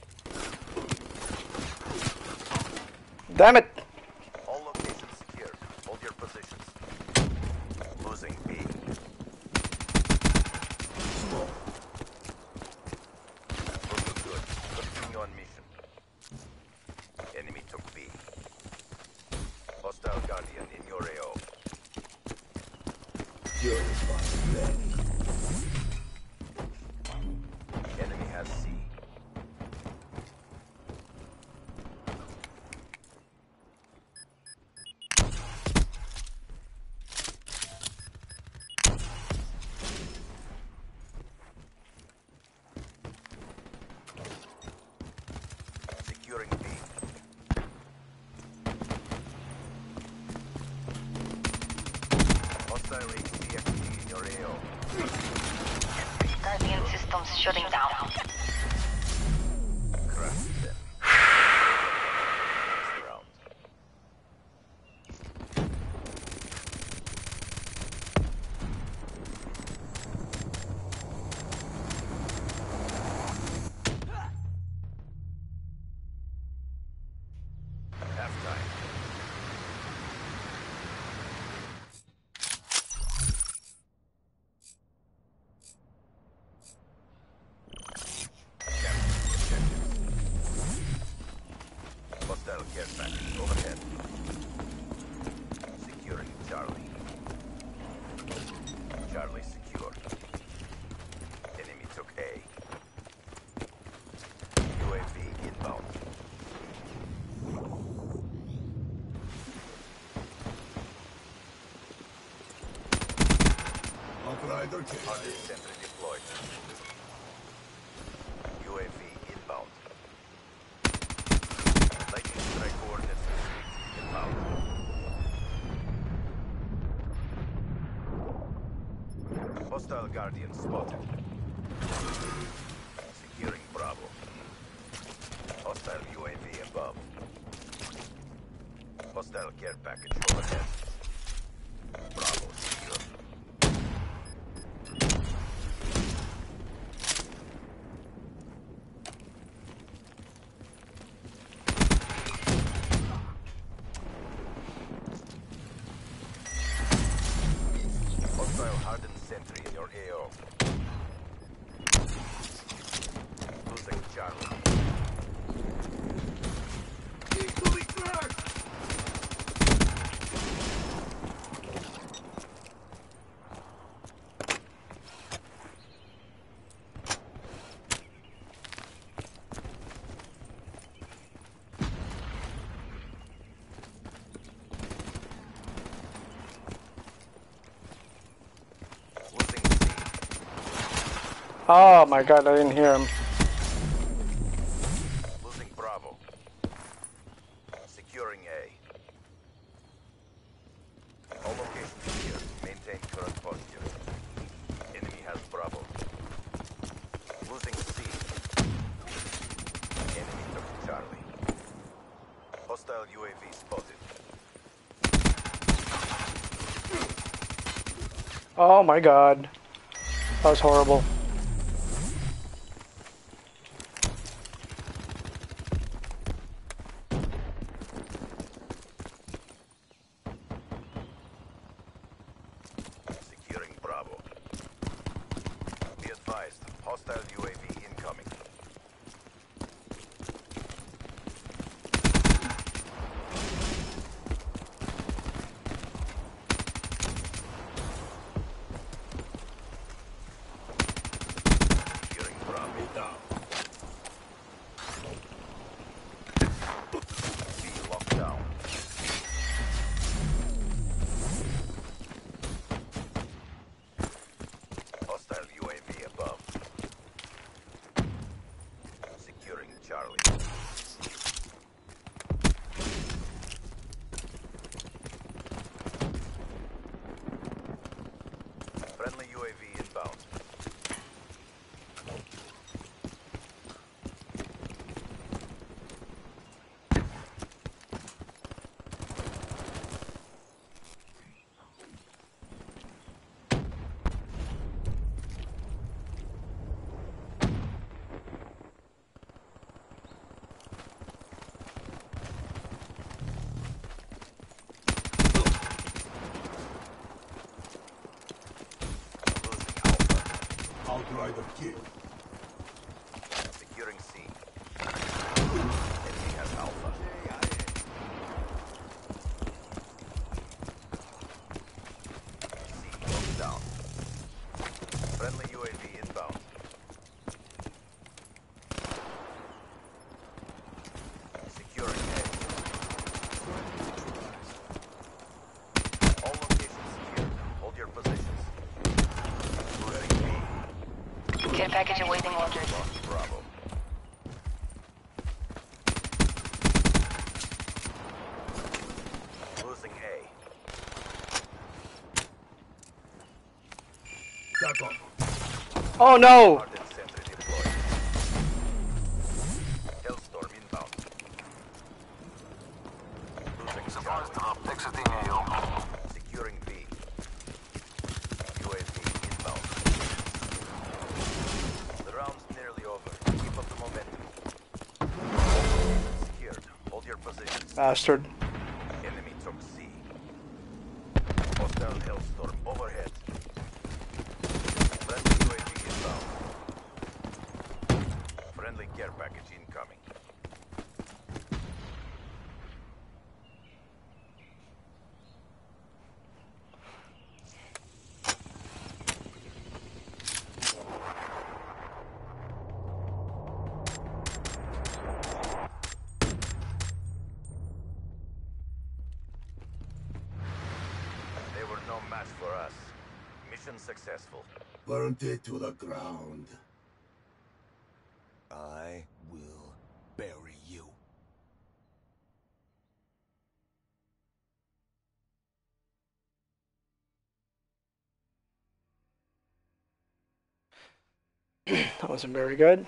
Damn it! All locations secured. Hold your positions. Losing B. Looking good. Continue on mission. Enemy took B. Hostile Guardian in your AO. Enemy has C. Securing B. Hostile HCXD in your AO. Guardian systems shutting down. Crush them. Next round. Halftime. Hostile care package overhead. Securing Charlie. Charlie secure. Enemy took A. UAV inbound. Outrider Hunter kill. sentry deployed. UAV inbound. Lightning strike coordinates inbound. Hostile Guardian spotted. Securing Bravo. Hostile UAV above. Hostile care package overhead. Bravo secure. Hostile hardened sentry in your AO. Losing Charlie. Equally cracked! Losing C. Oh my god, I didn't hear him. Losing Bravo. Securing A. All locations secure. Maintain current posture. Enemy has Bravo. Losing C. Enemy took Charlie. Hostile UAV spotted. Oh my god. That was horrible. Securing Bravo. Be advised, hostile UAV incoming. Securing Bravo. Down. B locked down. Hostile UAV above. Securing Charlie. Friendly UAV inbound. Losing Alpha. Outrider kill. Securing C. Enemy has Alpha. C locked down. Friendly UAV inbound. Securing A. All locations secured. Hold your positions. Losing B. Care package awaiting orders. Lost Bravo. Losing A. Back off. Oh no! Hardened sentry deployed. Hellstorm inbound. Losing Supplies Charlie. drop exiting AO. Securing B. UAV inbound. The round's nearly over. Keep up the momentum. Secured. Hold your positions. Bastard. Enemy took C. Hostile Hellstorm overhead. Friendly UAV inbound. Friendly care package incoming. They were no match for us. Mission successful. Burned it to the ground. I will bury you. That wasn't very good.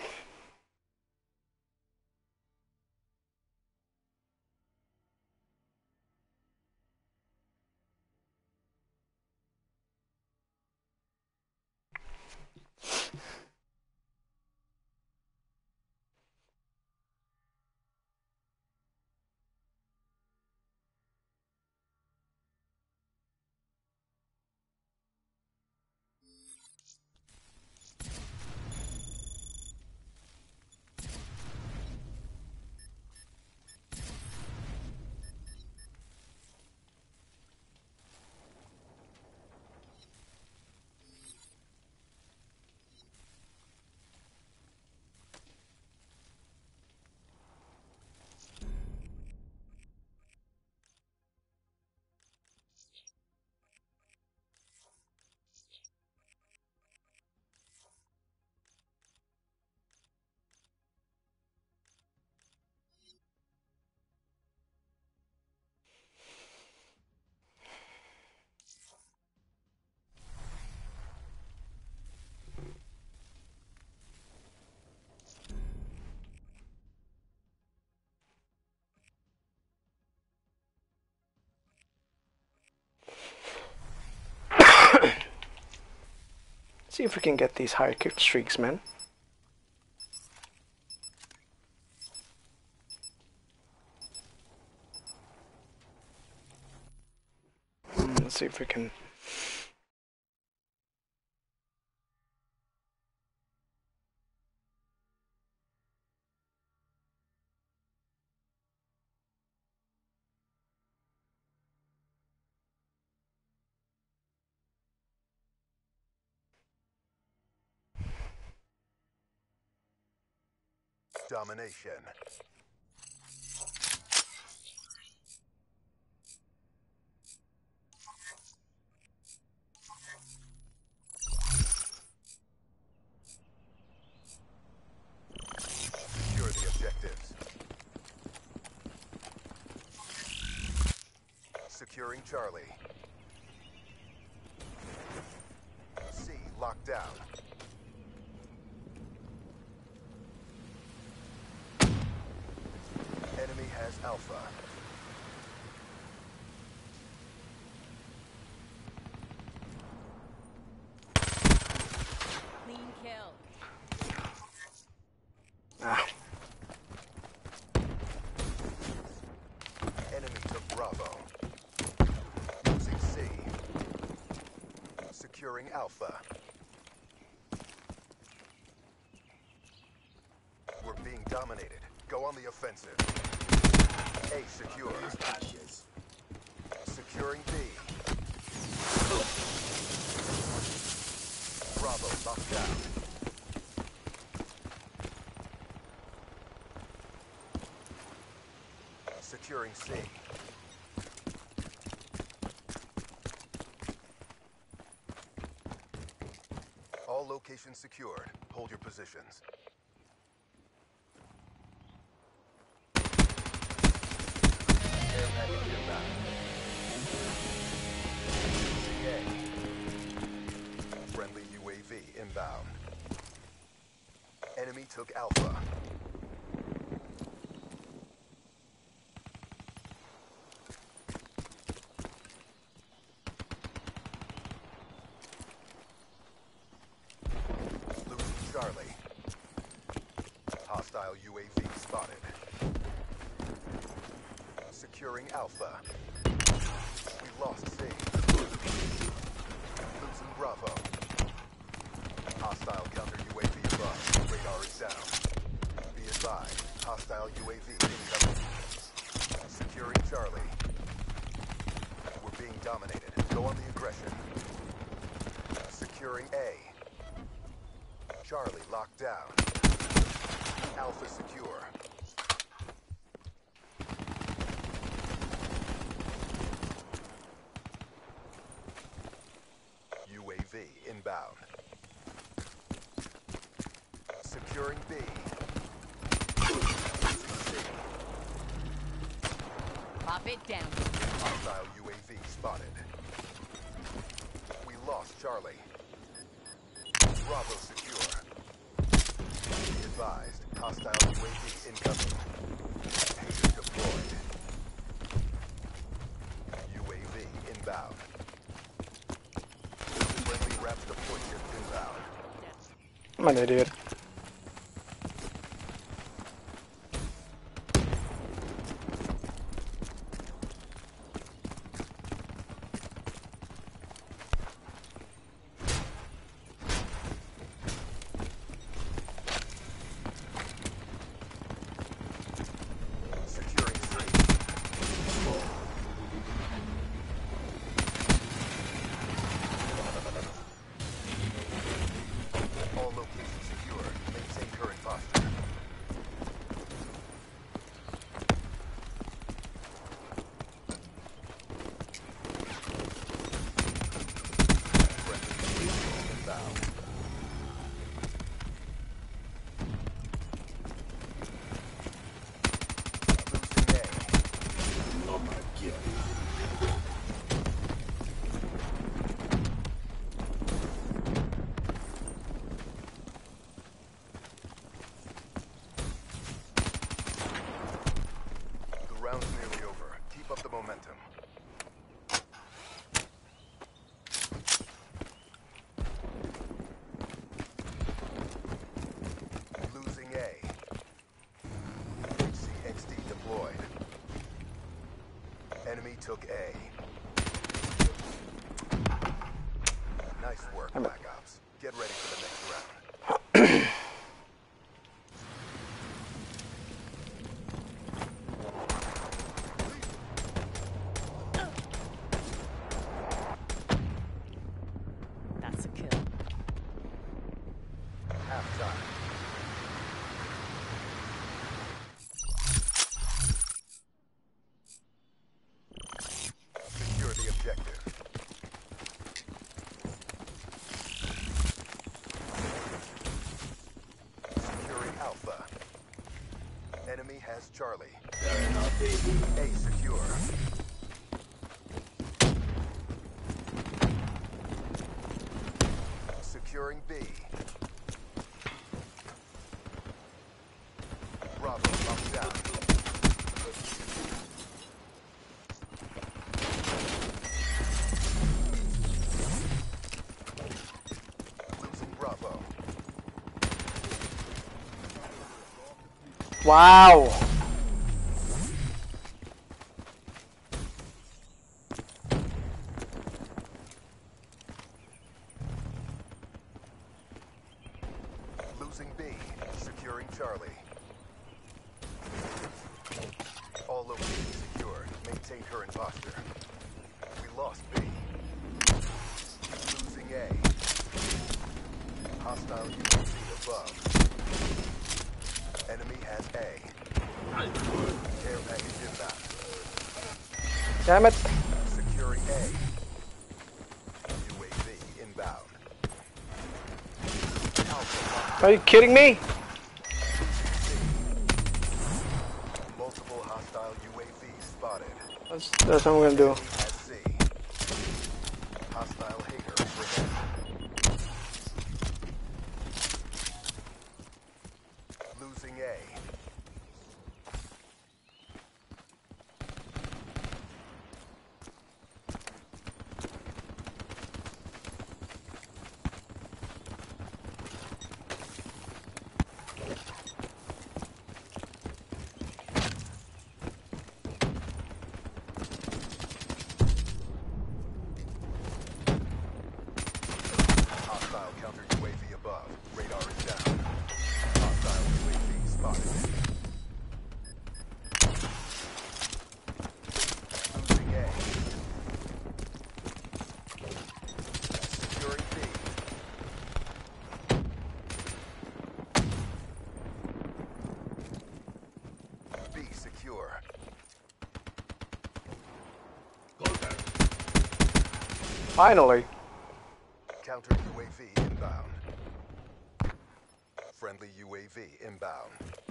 See if we can get these higher kill streaks, man. Let's see if we can. Domination. Secure the objectives. Securing Charlie. C locked down. Enemy has Alpha. Clean kill. Ah. Enemy took Bravo. Losing C. Securing Alpha. We're being dominated. Go on the offensive. A secure. Securing B. Bravo locked down. Securing C. All locations secured. Hold your positions. Air package inbound. CA. Friendly UAV inbound. Enemy took Alpha. Losing Charlie. Hostile UAV spotted. Securing Alpha. We lost C. Losing Bravo. Hostile counter UAV above. Radar is down. Be advised. Hostile UAV incoming. Securing Charlie. We're being dominated. Go on the aggression. Securing A. Charlie locked down. Alpha secure. UAV inbound. Securing B. C. Pop it down. Hostile UAV spotted. We lost Charlie. Bravo secure. Be advised. Hostile UAV incoming. Hazer deployed. UAV inbound. Friendly wraps deployment inbound. I'm an idiot. Securing C. All locations secure. took A. Nice work, Black Ops. Get ready for the next round. That's a kill. Halftime. Secure the objective. Securing Alpha. Enemy has Charlie. A secure. Securing B. Bravo, locked down. Losing Bravo. Wow. Losing B. Securing Charlie. All locations secured. Maintain current posture. We lost B. Losing A. Hostile UAV above. Enemy has A. Care package inbound. Damn it. Securing A. UAV inbound. Are you kidding me? Multiple hostile UAVs spotted. That's what I'm gonna do. Enemy has C. Hostile hater overhead. Losing A. Hostile counter UAV above. Radar is down. Hostile UAV spotted. Losing A. Securing B. B secure. Finally. Counter UAV inbound. Friendly UAV inbound.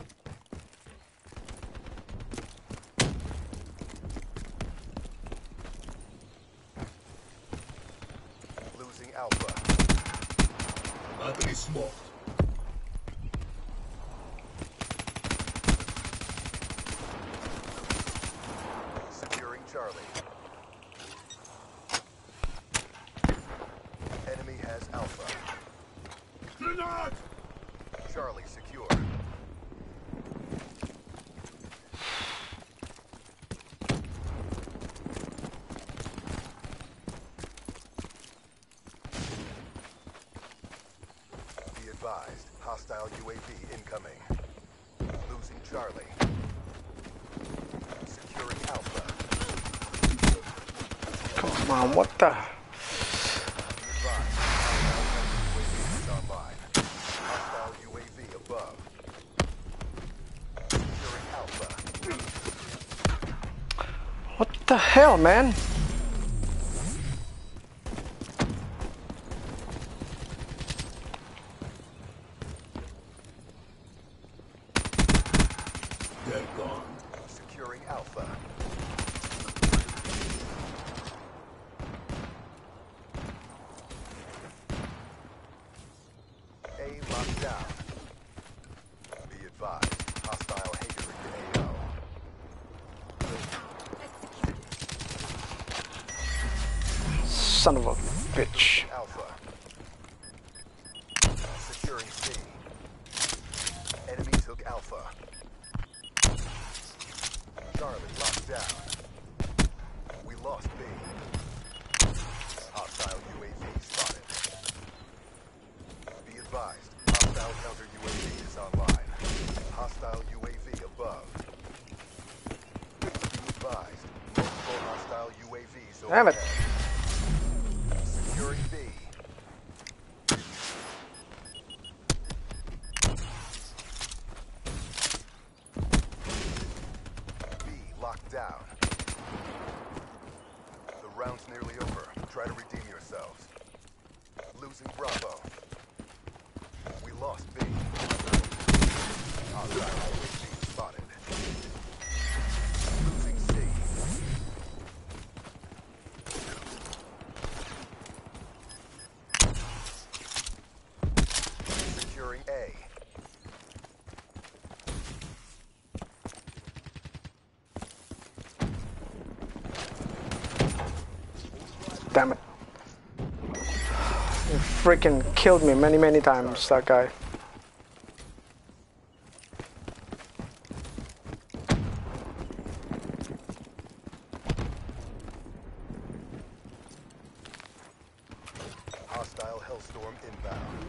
Losing Alpha. Battery smoked. Securing Charlie. Enemy has Alpha. Grenade! Charlie secure. Be advised, hostile UAV incoming. Losing Charlie. Securing Alpha. Come on, what the? Be advised, hostile UAV is online. Hostile UAV above. Securing Alpha. What the hell, man? They're gone. Securing Alpha. A locked down. Be advised, hostile hater in AO. Son of a bitch. Alpha. Securing C. Enemy took Alpha. Charlie locked down. UAVs Damn it. overhead. Securing B. B locked down. The round's nearly over. Try to redeem yourselves. Losing Bravo. We lost B. Hostile UAV spotted. Losing C. Securing A. Damn it. He freaking killed me many times, that guy. Hostile Hellstorm inbound.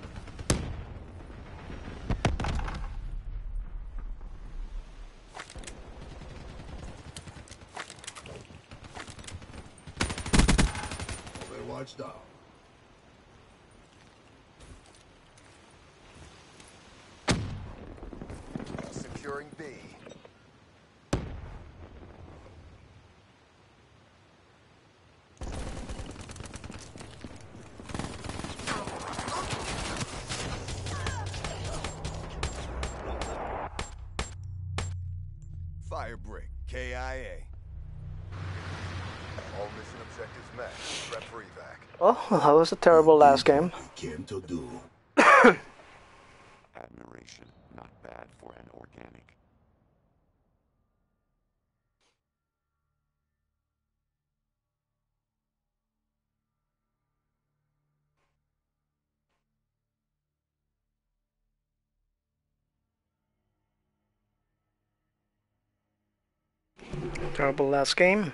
Overwatch down. Securing B. Firebreak, KIA. All mission objectives met. Prep for evac. Well, that was a terrible last game. Came to do. Admiration, not bad for an organic. Terrible last game.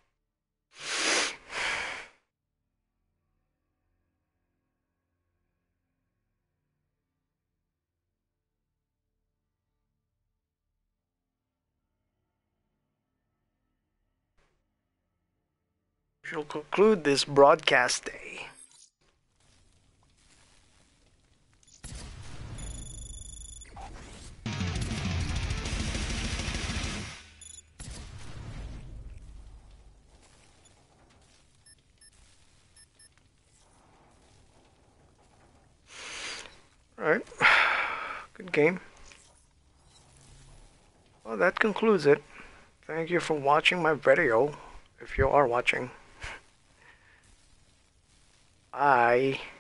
We'll conclude this broadcast day. Alright, good game. Well, that concludes it. Thank you for watching my video, if you are watching. Bye.